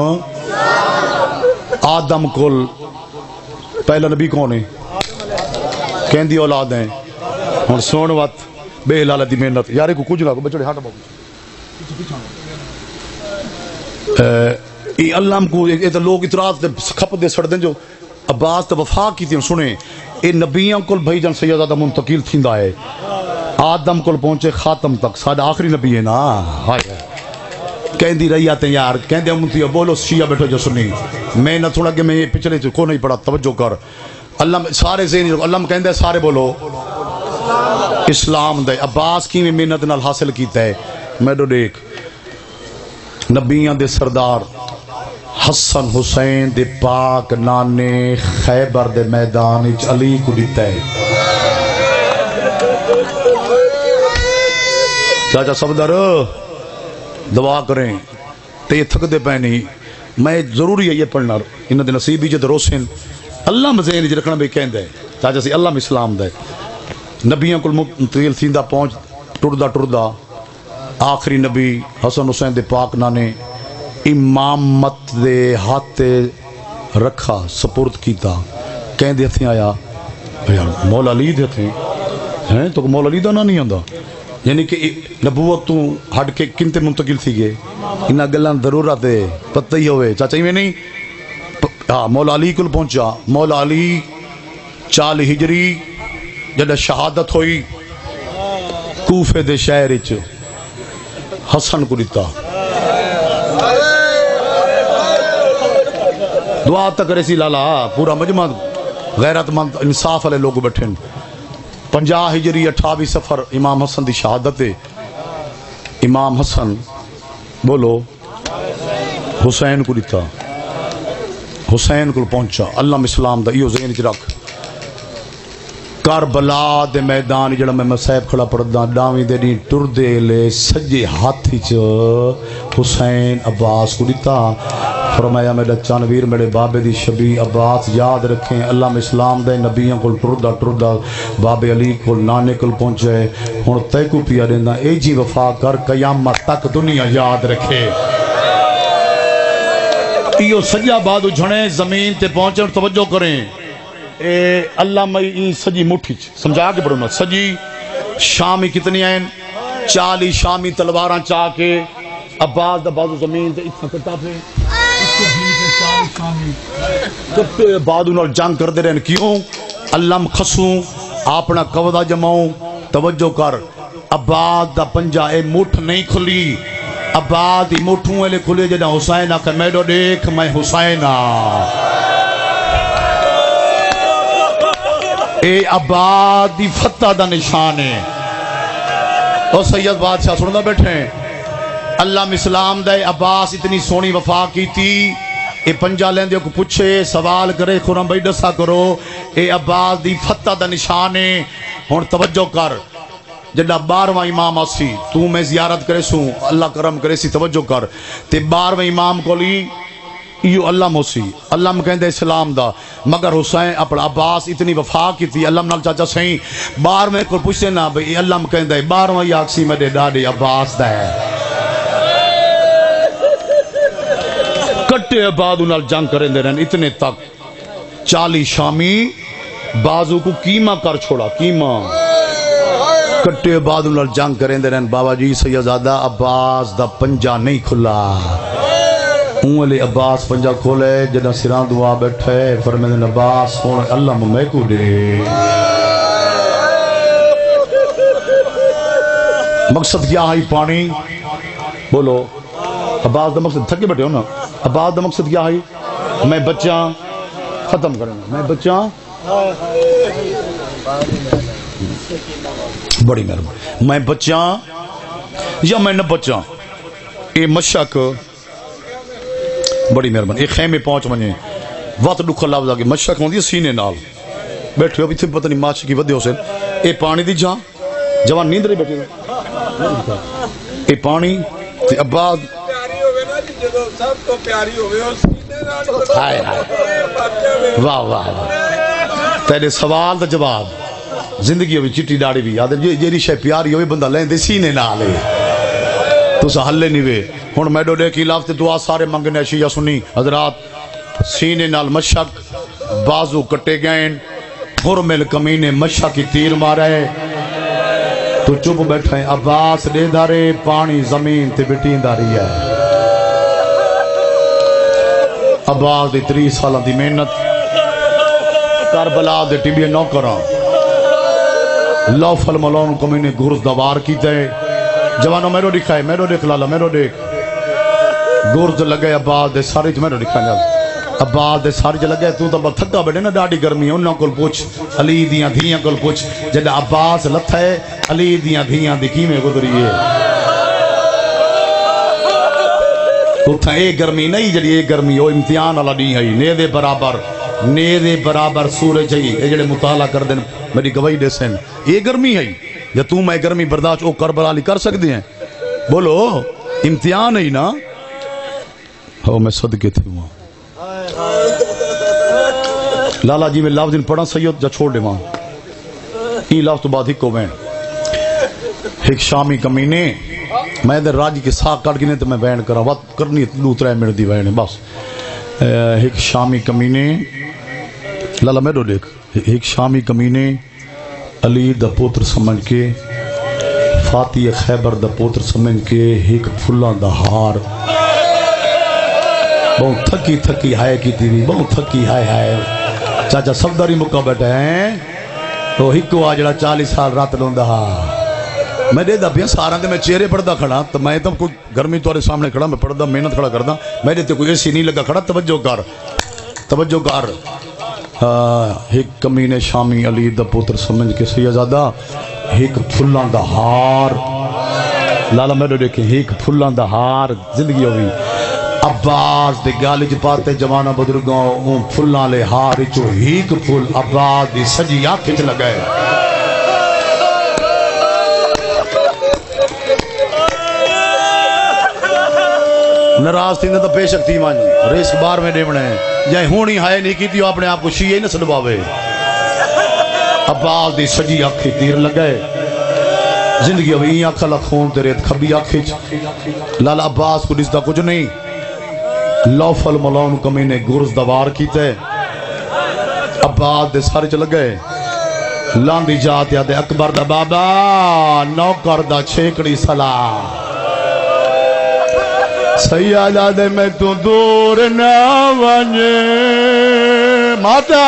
آدم کل پہلا نبی کون ہے کہندی اولاد ہیں ہن سن وقت بے حلال دی محنت یارے کو کچھ نہ کو بچڑے ہٹ بابو علم کو لوگ اعتراض کھپ دے سڑ دیں جو عباس تے وفا کی تھی سنے اے نبیوں کل بھائی جان سیدہ منتقل تھیندا ہے آدم کل پہنچے خاتم تک ساڈا آخری نبی ہے نا ہائے کہندی رہی آتے یار کہندے امتی بولو شیعہ بیٹھو جو سنی میں نہ تھوڑا کہ میں پچھلے کو نہیں پڑھا توجہ کر علم سارے ذہنی علم کہندے سارے بولو اسلام دے عباس کی محنت نال حاصل کیتا ہے میڈو دیکھ نبیاں دے سردار حسن حسین دے پاک نانے خیبر دے میدان وچ علی کو دیتا ہے چاچا صفدر دعا کریں تے تھک دے پے نہیں میں ضروری ہے یہ پڑھنا انہاں دے نصیب ہی جے روشن اللہ مزین وچ رکھنا بھی کہندا ہے چاچا سی اللہ اسلام دے نبیوں کول منتقل تھیندا پہنچ ٹردا آخری نبی حسن حسین دے پاک نانے امامت دے ہاتھ رکھا سپرد کیتا کہندے ہتھیں آیا یار مولا علی دے ہتھیں ہیں تو مولا علی دا نہ نہیں آندا یعنی کہ نبوت تو ہٹ کے کنتے منتقل تھی گئے انہاں گلاں ضرورت ہے پتہ ہی ہوئے چاچا میں نہیں ہاں مولا علی کول پہنچا مولا علی 40 ہجری جب شہادت ہوئی کوفے دے شہر وچ حسن کو دیتا دعا تک رسی لالا پورا مجمع غیرت مند انصاف والے لوگ بیٹھے 50 ہجری 28 سفر امام حسن دی شہادت ہے امام حسن بولو حسین کو دیتا حسین کو پہنچا اللہ اسلام دا ایو ذہن وچ رکھ کربلا دے میدان جڑا میں مسائب کھڑا پڑھدا ڈاویں دے نہیں ٹردے لے سجے ہاتھ وچ حسین عباس کو دیتا فرمایا میرا چانویر میرے بابے دی شبی عباس یاد رکھیں اللہ اسلام دے نبیوں کو ٹردا بابے علی کو نانے کو پہنچے ہن تے کو پیا دیندا اے جی وفا کر قیامت تک دنیا یاد رکھے ایو سجا بعد جھنے زمین تے پہنچے توجہ کریں اے اللہ میں سجی مٹھی سمجھا کے پڑھوں سجی شامی کتنی ہیں 40 شامی تلواراں چاہ کے عباس دا بازو زمین تے اتنا کٹا پہ کٹے بعد انہوں جنگ کر دے رہے کیوں اللہ خسوں اپنا قوضہ جماؤں توجہ کر عباس دا پنجا اے مٹھ نہیں کھلی عباس دی مٹھوں لے کھلے جنا حسین آکھا میڈو دیکھ میں حسین اے عباس دی فتح دا نشان ہے اور سید بادشاہ سننا بیٹھے ہیں اللہ اسلام دے عباس اتنی سونی وفا کی تھی اے پنجا لیندے کو پوچھے سوال کرے خورم بھائی دسا کرو اے عباس دی فتح دا نشان ہے ہن توجہ کر جڑا 12واں امام آسی تو میں زیارت کرے سوں اللہ کرم کرے سی توجہ کر تے 12واں امام کو لی ایو اللہ موسی اللہ کہندے اسلام دا مگر حسین اپنا عباس اتنی وفا کی تھی اللہ نال چاچا سہیں 12ویں کو پوچھتے نا بھئی اللہ کہندے 12واں یاکسی میرے ڈاڈے عباس دا ہے کٹے بعد انہاں جنگ کریں دے رہن اتنے تک 40 شامی بازو کو کیمہ کر چھوڑا کیمہ کٹے بعد انہاں جنگ کریں دے رہن بابا جی سیدزادہ عباس دا پنجا نہیں کھلا علی عباس پنجا کھولے جنہ سران دعا بیٹھے فرمیدن عباس ہونے اللہ میں کو دے مقصد کیا ہے پانی بولو عباس دا مقصد تھکے بیٹھے ہو نا، عباس دا مقصد کیا ہے؟ میں بچہ ختم کرنا، میں بچہ بڑی مہربانی، میں بچہ یا میں نہ بچہ، اے مشک بڑی مہربانی، اے خیمے پہنچ منجے وقت ڈکھا لفظ آگے مشک ہوندی ہے سینے نال بیٹھے ہو، اتنے پتہ نہیں ماچ کی ودے ہو سن، اے پانی دی جان جوان نیند رہی بیٹھے ہو، اے پانی تے عباس پیاری ہوئے نا جدو سب تو پیاری ہوئے اور سینے نال ہائے ہائے واہ واہ تیرے سوال دا جواب زندگی ہوئی چٹی ڈاڑی بھی یاد ہے جیری شے پیاری ہوئی بندہ لین دے سینے نال ہے تو سا حلے نہیں وے ہن میڈو ڈے کی لافتے دعا سارے منگنے شیعہ سنی حضرات سینے نال مشک بازو کٹے گئے حرمل کمینے مشک کی تیر مارے تو چپ بیٹھے عباس دے دارے پانی زمین تے بٹین داری ہے عباس دی 30 سالہ دی محنت کربلا دے ٹیبیے نو کرا لوف الملون کمینے گرز دوار کی تے جوانوں میرو دکھائے میرو دیکھ لالا میرو دیکھ گرز لگے عباس دے ساری جو میرو دکھائے عباس دے ساری جو لگے تو تا تھکا بیٹھے نا ڈاڑی گرمی انہوں کل پوچھ علی دیاں دھیاں کل پوچھ جدہ عباس لتھا ہے علی دیاں دھیاں دکھی میں گزری ہے اتھا اے گرمی نہیں جڑی اے گرمی وہ امتحان والا نہیں ہے نیدے برابر سورج ہے اے جڑے مطالعہ کر دیں میری گواہی دے سن اے گرمی ہے یا تو میں گرمی برداشت او کربلا لی کر سکتے ہیں بولو امتحان ہے نا ہو میں صدقے تھے وہاں لالا جی میں لفظ دن پڑھا سید جا چھوڑ دے وہاں این لفظ تو بعد ہکو بین ایک شامی کمینے میں در راجی کے ساکھ کٹ گنے تو میں بین کرا وقت کرنی دوترہ منٹ دی بین بس ایک شامی کمینے لالا میرو دیکھ ایک شامی کمینے علی دا پوتر سمجھ کے فاتح خیبر دا پوتر سمجھ کے ایک پھلان دا ہار بہت تھکی تھکی ہائے کی تیوی بہت تھکی ہائے چاچا صفداری مکہ بیٹھے ہیں تو ہکو آجڑا 40 سال رات لوندہ میں دے دا پیا سارا دے میں چہرے پڑھدا کھڑا تو میں تو کوئی گرمی توارے سامنے کھڑا میں پڑھدا محنت کھڑا کردا میں دے تے کوئی ایسی نہیں لگا کھڑا توجہ کر ایک کمینے شامی علی دا پوتر سمجھ کے سیدزادہ ایک پھلان دا ہار لالا میرے دیکھیں ایک پھلان دا ہار زندگی ہوئی عباس دے گالی جی پاتے جوانہ بدرگاں اون پھلان لے ہار چو ایک پھل عباس دی سجی آنکھ کھچ لگئے نراز تھی نے تو پیشک تھی مانج ریس بار میں ڈیمنے جائے ہونی ہائے نہیں کی تھی اپنے آپ کو شیعہ نہ سنباوے عباس دی سجی آنکھی تیر لگئے زندگی ہوئی آنکھا لکھون تیرے کھبی آنکھی لالا عباس کو دستا کچھ نہیں لوف الملون کمینے گرز دوار کیتے عباس دے سارے چل گئے لاندی جاتے آدھے اکبر دا بابا نوکر دا چھیکڑی سلام سیادہ دے میں تو دور نہ ونجے ماتا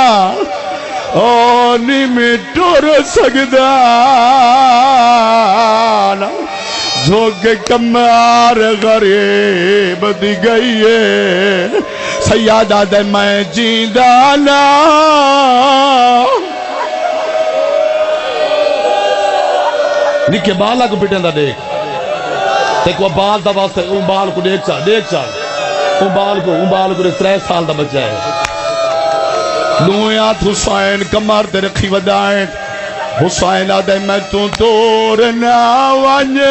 نی میں ٹور سکدا جھوک کمار غریب دی گئی ہے سیادہ دے میں جیندہ نا نکے بالا کو پٹیں دا دیکھ دیکھو بال دا واسطے اون بال کو دیکھ چال اون بال کو 3 سال دا بچہ ہے نویات حسین کمر دے رکھی ودائیں حسین آدھے میں تو دور نہ ونجے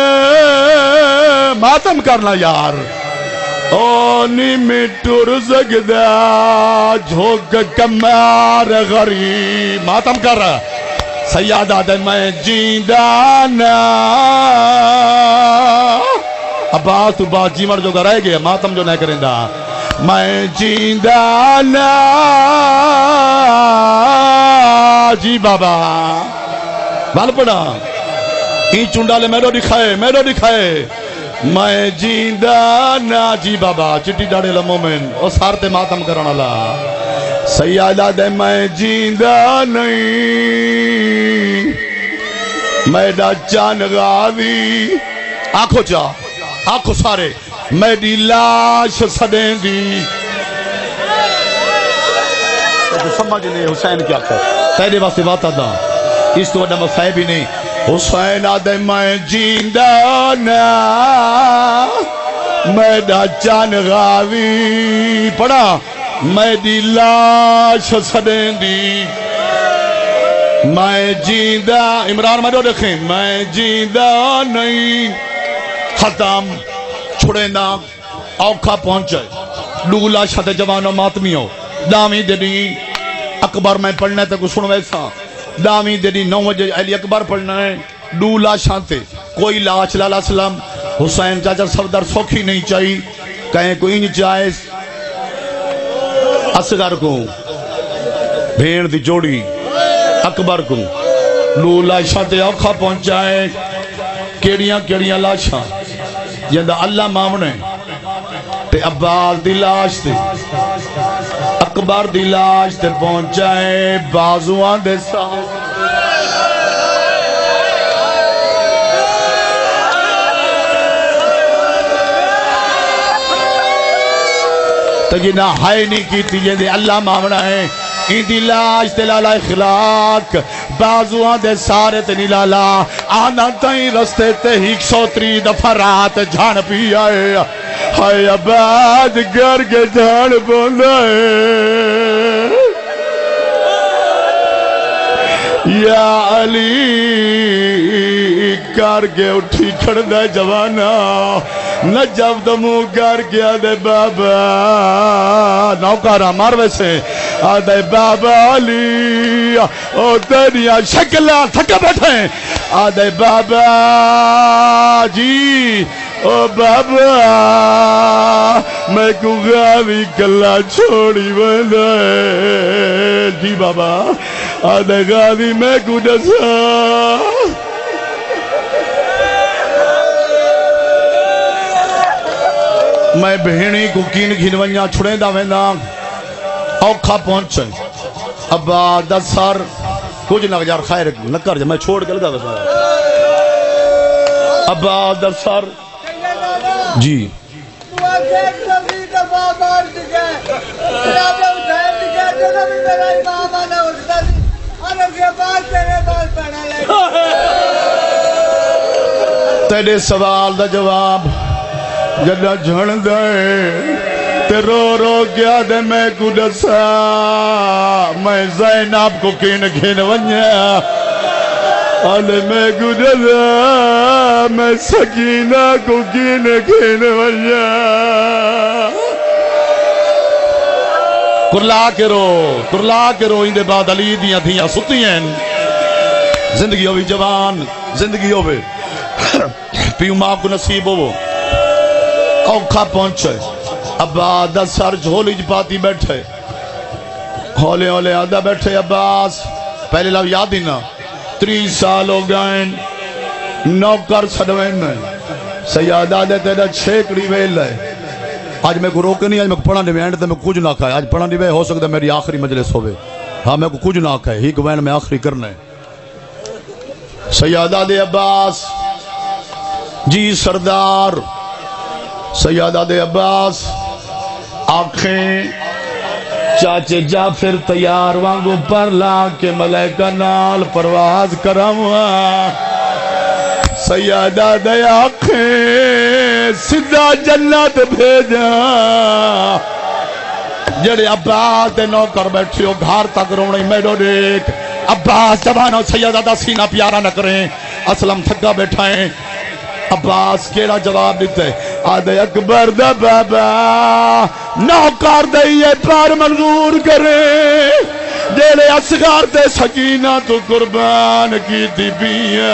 ماتم کرنا یار نی میں ٹور سکدا جھوک کمار غریب ماتم کر سیادہ دے میں جیندہ نا عباس تو بات جیمر جو رہ گیا ماتم جو نہیں کریں دا میں جیندہ نا جی بابا بال پڑا این چونڈا لے میرو دکھائے میں جیندہ نا جی بابا چٹی ڈاڑے لمومن او سارتے ماتم کرنا لا سیادہ دے میں جیندہ نہیں میڈا جان غاوی آنکھو سارے میری لاش سدیں دی تو سمجھ لے حسین کیا کر تیرے واسطے بات آدھا اس تو وڈا مسائب ہی نہیں حسین آدھے میں جیندہ نا میرا چان غاوی پڑھا میری لاش سدیں دی میں جیندہ عمران مجھو دیکھیں میں جیندہ نہیں ختم چھڑے نا اوکھا پہنچے ڈولا شد جوانو ماتمیوں دامی دیدی اکبر میں پڑھنے تک سن ویسا دامی دیدی 9 بجے علی اکبر پڑھنا ہے ڈولا شانتے کوئی لاش لالا السلام حسین چاچا صفدر سوکھی نہیں چاہی کہیں کوئی نہیں چاہے اصغر کو بھیڑ دی جوڑی اکبر کو ڈولا شانتے اوکھا پہنچائے کیڑیاں لاشاں جندہ اللہ مامنے تے عباس دی لاش تے اکبر دی لاش تے پہنچائے بازوان دے ساتھ تو جنہ ہائے نہیں کی تھی جندے اللہ مامنا ہے این دی لاش تے لالا اخلاق بازوان دے سارے تے نہیں لالا آنا تائیں رستے تے 103 دفعہ رات جھان پی آئے ہائے عباد گر کے جھان بولا ہے یا علی کر کے اٹھی کھڑنا جوانا نجف دمو کر کے آدھے بابا نوکارا مار ویسے آدھے بابا علی او تیریا شکلہ تھکا بیٹھے آدھے بابا جی او بابا میں کو غاوی کلا چھوڑی بنا جی بابا آدھے غاوی میں کو ڈسا میں بہنی کو کین گھنونیاں چھڑیں دا ویندہ اوکھا پہنچے ابا 10 سار کچھ نہ یار خیر نہ کر جا میں چھوڑ کے لگا ویسا ابا 10 سار جی تیرے سوال دا جواب جدہ جھڑ دے تے رو رو گیا دے میں کو دسا میں زینب کو کین گھن ونیا آلے میں کو دسا میں سکینہ کو کین گھن ونیا کرلا کے رو اندے بعد علی دیاں تھیاں ستی ہیں زندگی ہوئی جوان زندگی ہوئے پیو ماں کو نصیب ہو اوکھا پہنچے ابا 10 سار جھولی جپاتی بیٹھے ہولے ہولے آدھا بیٹھے عباس پہلے لو یاد ہی نا 30 سال ہو گئے نوکر سڑوین میں سیادہ دے تیرا چھیکڑی ویل ہے آج میں کو روکے نہیں آج میں کو پڑھا نہیں میں اینڈ تے میں کچھ نہ کھائے آج پڑھا نہیں میں ہو سکتا میری آخری مجلس ہوئے ہاں میں کو کچھ نہ کھائے ہی کوین میں آخری کرنے سیادہ دے عباس جی سردار سیادہ دے عباس آنکھیں چاچے جعفر تیار وانگو پر لا کے ملائکہ نال پرواز کراموا سیادہ دے آنکھیں سدھا جنت بھیجا جڑے عباس دے نوکر بیٹھے ہو گھار تک رونے میڈو دیکھ عباس جوانو سیادہ دا سینہ پیارا نہ کریں اسلم تھکا بیٹھائیں عباس کیڑا جواب دیتے آدھے اکبر دا بابا نوکر دے یہ پار منظور کرے جیلے اصغر دے سکینہ تو قربان کی دی بیا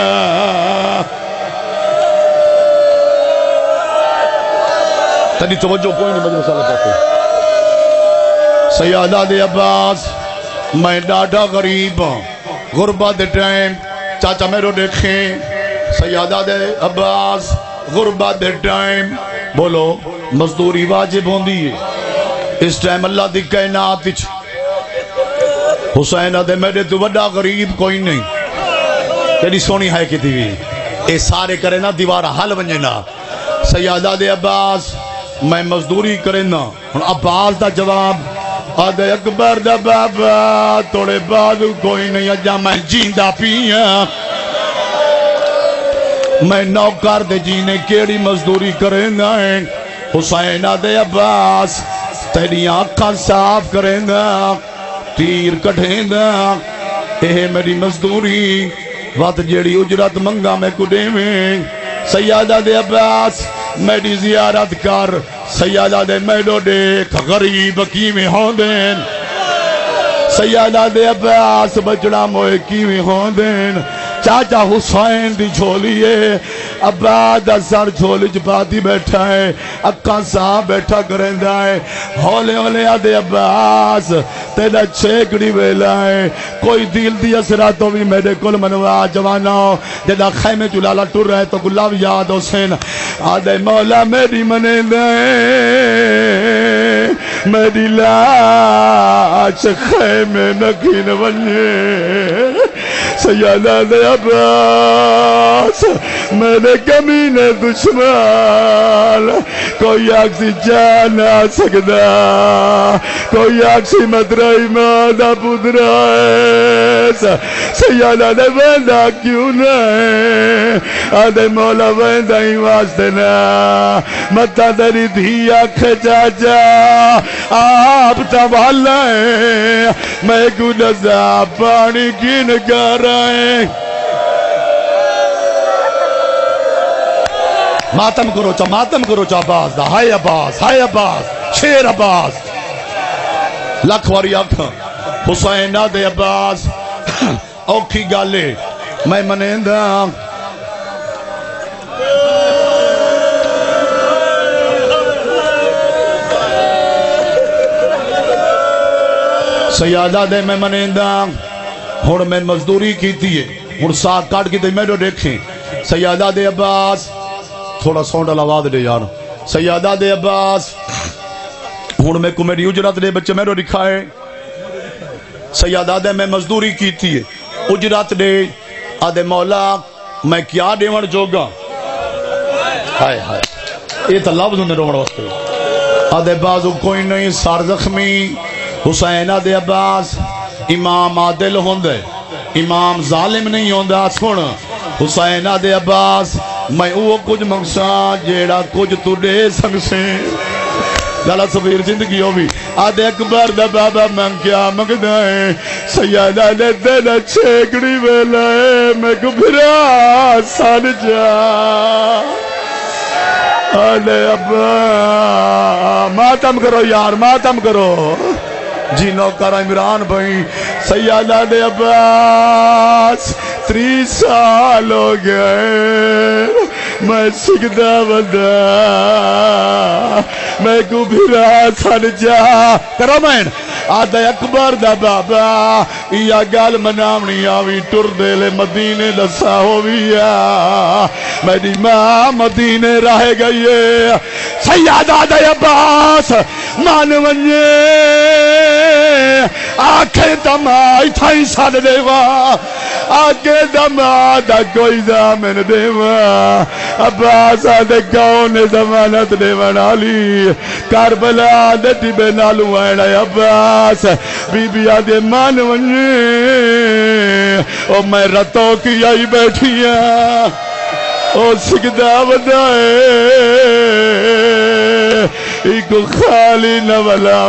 تنی توجہ کوئی نہیں مجھے مسئلہ پاتے سیادہ دے عباس میں ڈاڈا غریب غربت دے ٹائم چاچا میرو دیکھیں سیادہ دے عباس غربت دے ٹائم بولو مزدوری واجب ہوندی ہے اس ٹائم اللہ دی کائنات وچ حسین دے میرے تو بڑا غریب کوئی نہیں تیری سونی ہے کی تھی اے سارے کرے نا دیوارہ حل بنجے نا سیادہ دے عباس میں مزدوری کرنا ہن عباس دا جواب آدھے اکبر دا بابا توڑے بعد کوئی نہیں اجا میں جیندہ پیاں میں نوکر دے جینے کیڑی مزدوری کرنا ہے حسین آدھے عباس تیری آنکھاں صاف کرنا تیر کٹھینا اے میری مزدوری وقت جیڑی اجرت منگا میں کڈے میں سیادہ دے عباس میری زیارت کر سیادہ دے میڈو دیکھ غریب کی میں ہوں دین سیادہ دے عباس بچڑا موئے کی میں ہوں دین چاچا حسین دی جھولیے عباد سر جھولی چپاتی بیٹھا ہے اکھاں صاحب بیٹھا کرندہ ہے ہولے ہولے آدھے عباس تیرا چھیکڑی ویلا ہے کوئی دل دی اثراتوں بھی میرے کل منوا جوانا ہو جدہ خیمے چلالا ٹر رہے تو گلاب یاد حسین آدھے مولا میری منیندہ ہے میری لاچ خیمے نکین بنجے سیادہ دے عباس میرے کمینے دشمن کوئی آکسی جان آ سکتا کوئی آکسی مدرائی مادہ پودرہ ہے سیادہ دے ویندہ کیوں نہ آدھے مولا ویندہ ہی واسطے نا متا دری دھیا کھچا جا آپ توالا ہے میں کو نزا پانی کی نگار آئے ماتم کرو چا عباس دا ہائے عباس شیر عباس لکھ واری آکھاں حسین دے عباس اوکھی گالے میں منیندہ سیادہ دے میں منیندہ ہون میں مزدوری کی تھی ہون ساتھ کاٹ کی تھی میں جو دیکھیں سیادہ دے عباس تھوڑا سونڈا لواز دے یار سیادہ دے عباس ہون میں کو میری اجرت دے بچے میں جو دکھائے سیادہ دے میں مزدوری کی تھی اجرت دے آدھے مولا میں کیا دیوان جوگا ہائے یہ تا لفظ نے رومڑ واسطے آدھے بازو کوئی نہیں سار زخمی حسین دے عباس امام عادل ہوندے امام ظالم نہیں ہوندہ سن حسین دے عباس میں اوہ کچھ منگسا جیڑا کچھ تو دے سنگسے لالا صغیر زندگی ہو بھی آدھے اکبر دا بابا منگ کیا منگدہ ہے سیادہ دے دل چھیکڑی ویلہ ہے میں کو بھرا سان جا آدھے ابا ماتم کرو یار ماتم کرو جی نوکر عمران بھائی سیادہ دے عباس 30 سال ہو گئے میں سکدہ بندہ میں کو بھرا سن جا کرو میں آدھے اکبر دا بابا یا گال منامنی آوی ٹر دے لے مدینے دسا ہویا میری ماں مدینے رہ گئی سیادہ دے عباس مان ونجے آنکھیں دمائی تھائی سال دیوا آگے دمادا کوئی دامن دیوا عباس آدھے کون زمانت دیوان آلی کربلا دیتی بے نالو آئینا عباس بی بی آدھے مان ونجے او میں رتوں کی آئی بیٹھیا او سکدہ بدائے ایکو خالی نولا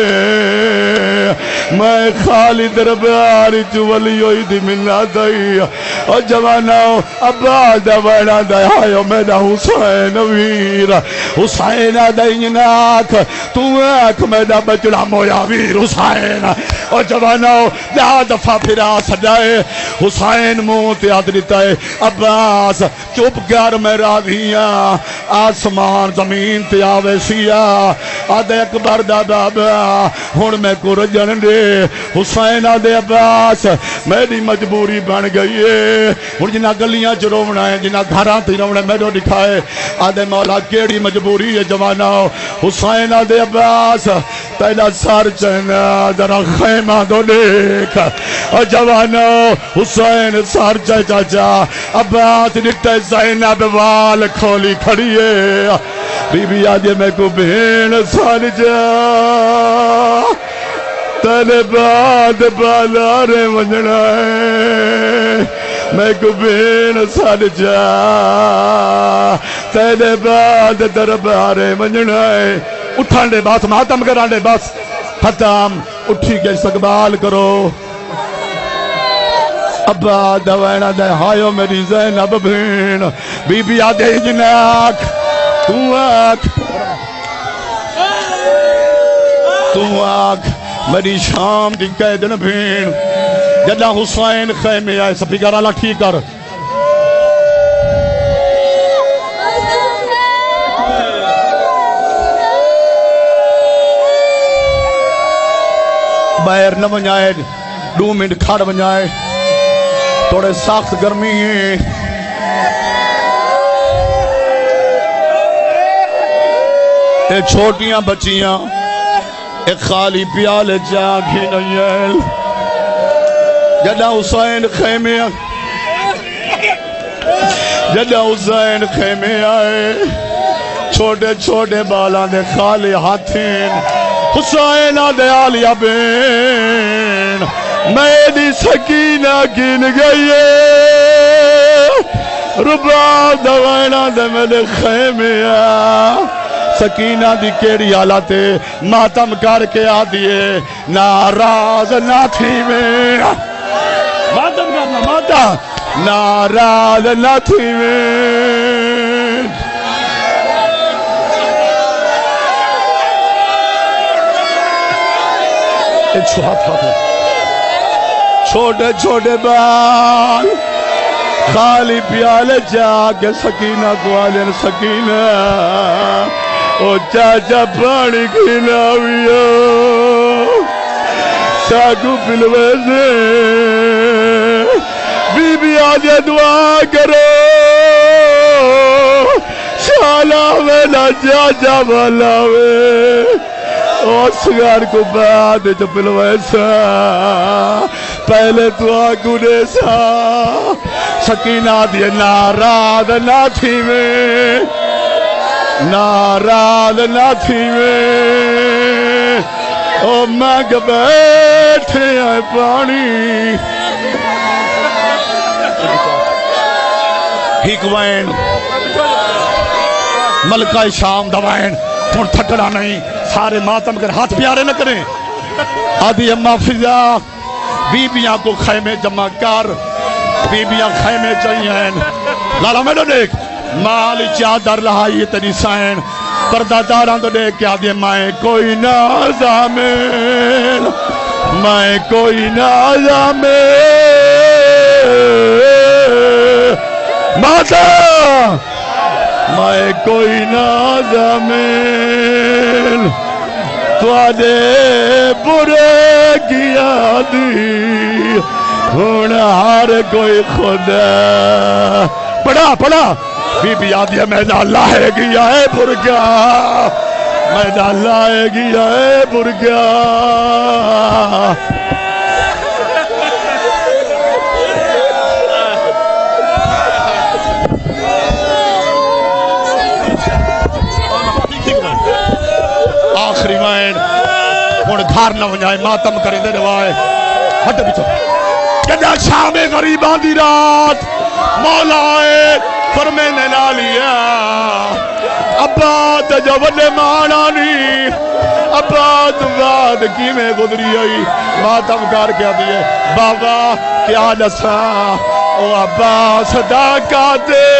میں خالی درباری چولی ہوئی دی ملنا دائی اور جواناؤ عبادہ وینا دائی آئیو میرا حسین ویر حسین دائی ناک تو ایک میرا بچڑا مویا ویر حسین اور جواناؤ دہا دفعہ پھرا سجائے حسین موتی آدھریتا ہے عباس چپ گر میرا دیا آسمان زمین تے آوے سیا آدھے اکبر دا بابا ہون میں کو رجن دے حسین آدھے عباس میری مجبوری بن گئی ہے ہون جنہ گلیاں چرومنا ہے جنہ گھران تھی رومنا ہے میرے دکھائے آدھے مولا کیڑی مجبوری ہے جوانا حسین آدھے عباس پہلا سار چہنا ذرا خیمہ دو دیکھ اور جوانا حسین سار چاچا عباس نکتے زینب وال کھولی کھڑی ہے بی بی آجے میں کو بھین سان جا تیرے بعد بالارے ونجنا ہے میں کو بھین سان جا تیرے بعد دربارے ونجنا ہے اٹھان دے بس ماتم کران دے بس ختم اٹھی کے استقبال کرو ابا دوائنا دے ہائیو میری زینب بھین بی بی آدھے جناک تو آگ میری شام دی قیدن بھین جدہ حسین خیمے آئے سپیکر اللہ ٹھیک کر باہر نہ بنجائے 2 منٹ کھاڑ بنجائے تھوڑے سخت گرمی ہیں اے چھوٹیاں بچیاں ایک خالی پیالے جاگی نہیں جدہ حسین خیمے آئے چھوٹے چھوٹے بالان دے خالی ہاتھین حسین آدھے آلیا بین میری سکینہ گن گئی ربا دوائنا دے میرے خیمے سکینہ دی کیڑی آلاتے ماتم کر کے آدھیے ناراض نہ تھی میں ماتم کرنا ماتم ناراض نہ تھی میں چھوٹے چھوٹے بال خالی پیالے جاگے سکینہ کو آلین سکینہ او چاچا پانی کھلاویو چاکو پلوے سے بی بی آجے دعا کرو شالاوے نا چاچا بھلاوے اسگار کو بعد جو پلوے سا پہلے دعا گنے سا سکینہ دیئے ناراض نہ تھی میں ناراض نہ تھی میں او مانگ بیٹھے آئے پانی ہیکوین ملکہ شام دوائن کون تھکڑا نہیں سارے ماتم کر ہاتھ پیارے نہ کریں آدھی اممہ فضا بیبیاں کو خیمے جمع کر بیبیاں خیمے چاہیے لالا میں نے دیکھ مالی چادر لہائی تیری سائن پردہ داران تو دیکھ کیا دیا میں کوئی نازامین میں کوئی نازامین ماتا میں کوئی نازامین تو آدھے برے کیا دی ہونہار کوئی خدا پڑھا بی بی آدھی ہے میدان لائے گیا ہے برگا میدان لائے گیا ہے برگا آخری مائن ان گھار نہ ونجائے ماتم کریں دے روائے ہٹ بیچو جدہ شام غریبان دی رات مولا آئے فرمینے نہ لیا ابا تجھو وڈے مانا نہیں ابا تمہاد کی میں گزری آئی ماتم کر کیا دیئے بابا کیا نسا او ابا صداقہ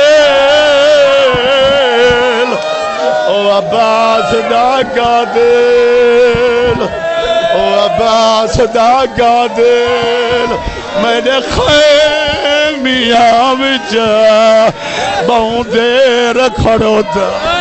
دل او ابا صداقہ دل او ابا صداقہ دل میں نے خیمیاں بچا بہن دیر کھڑو تا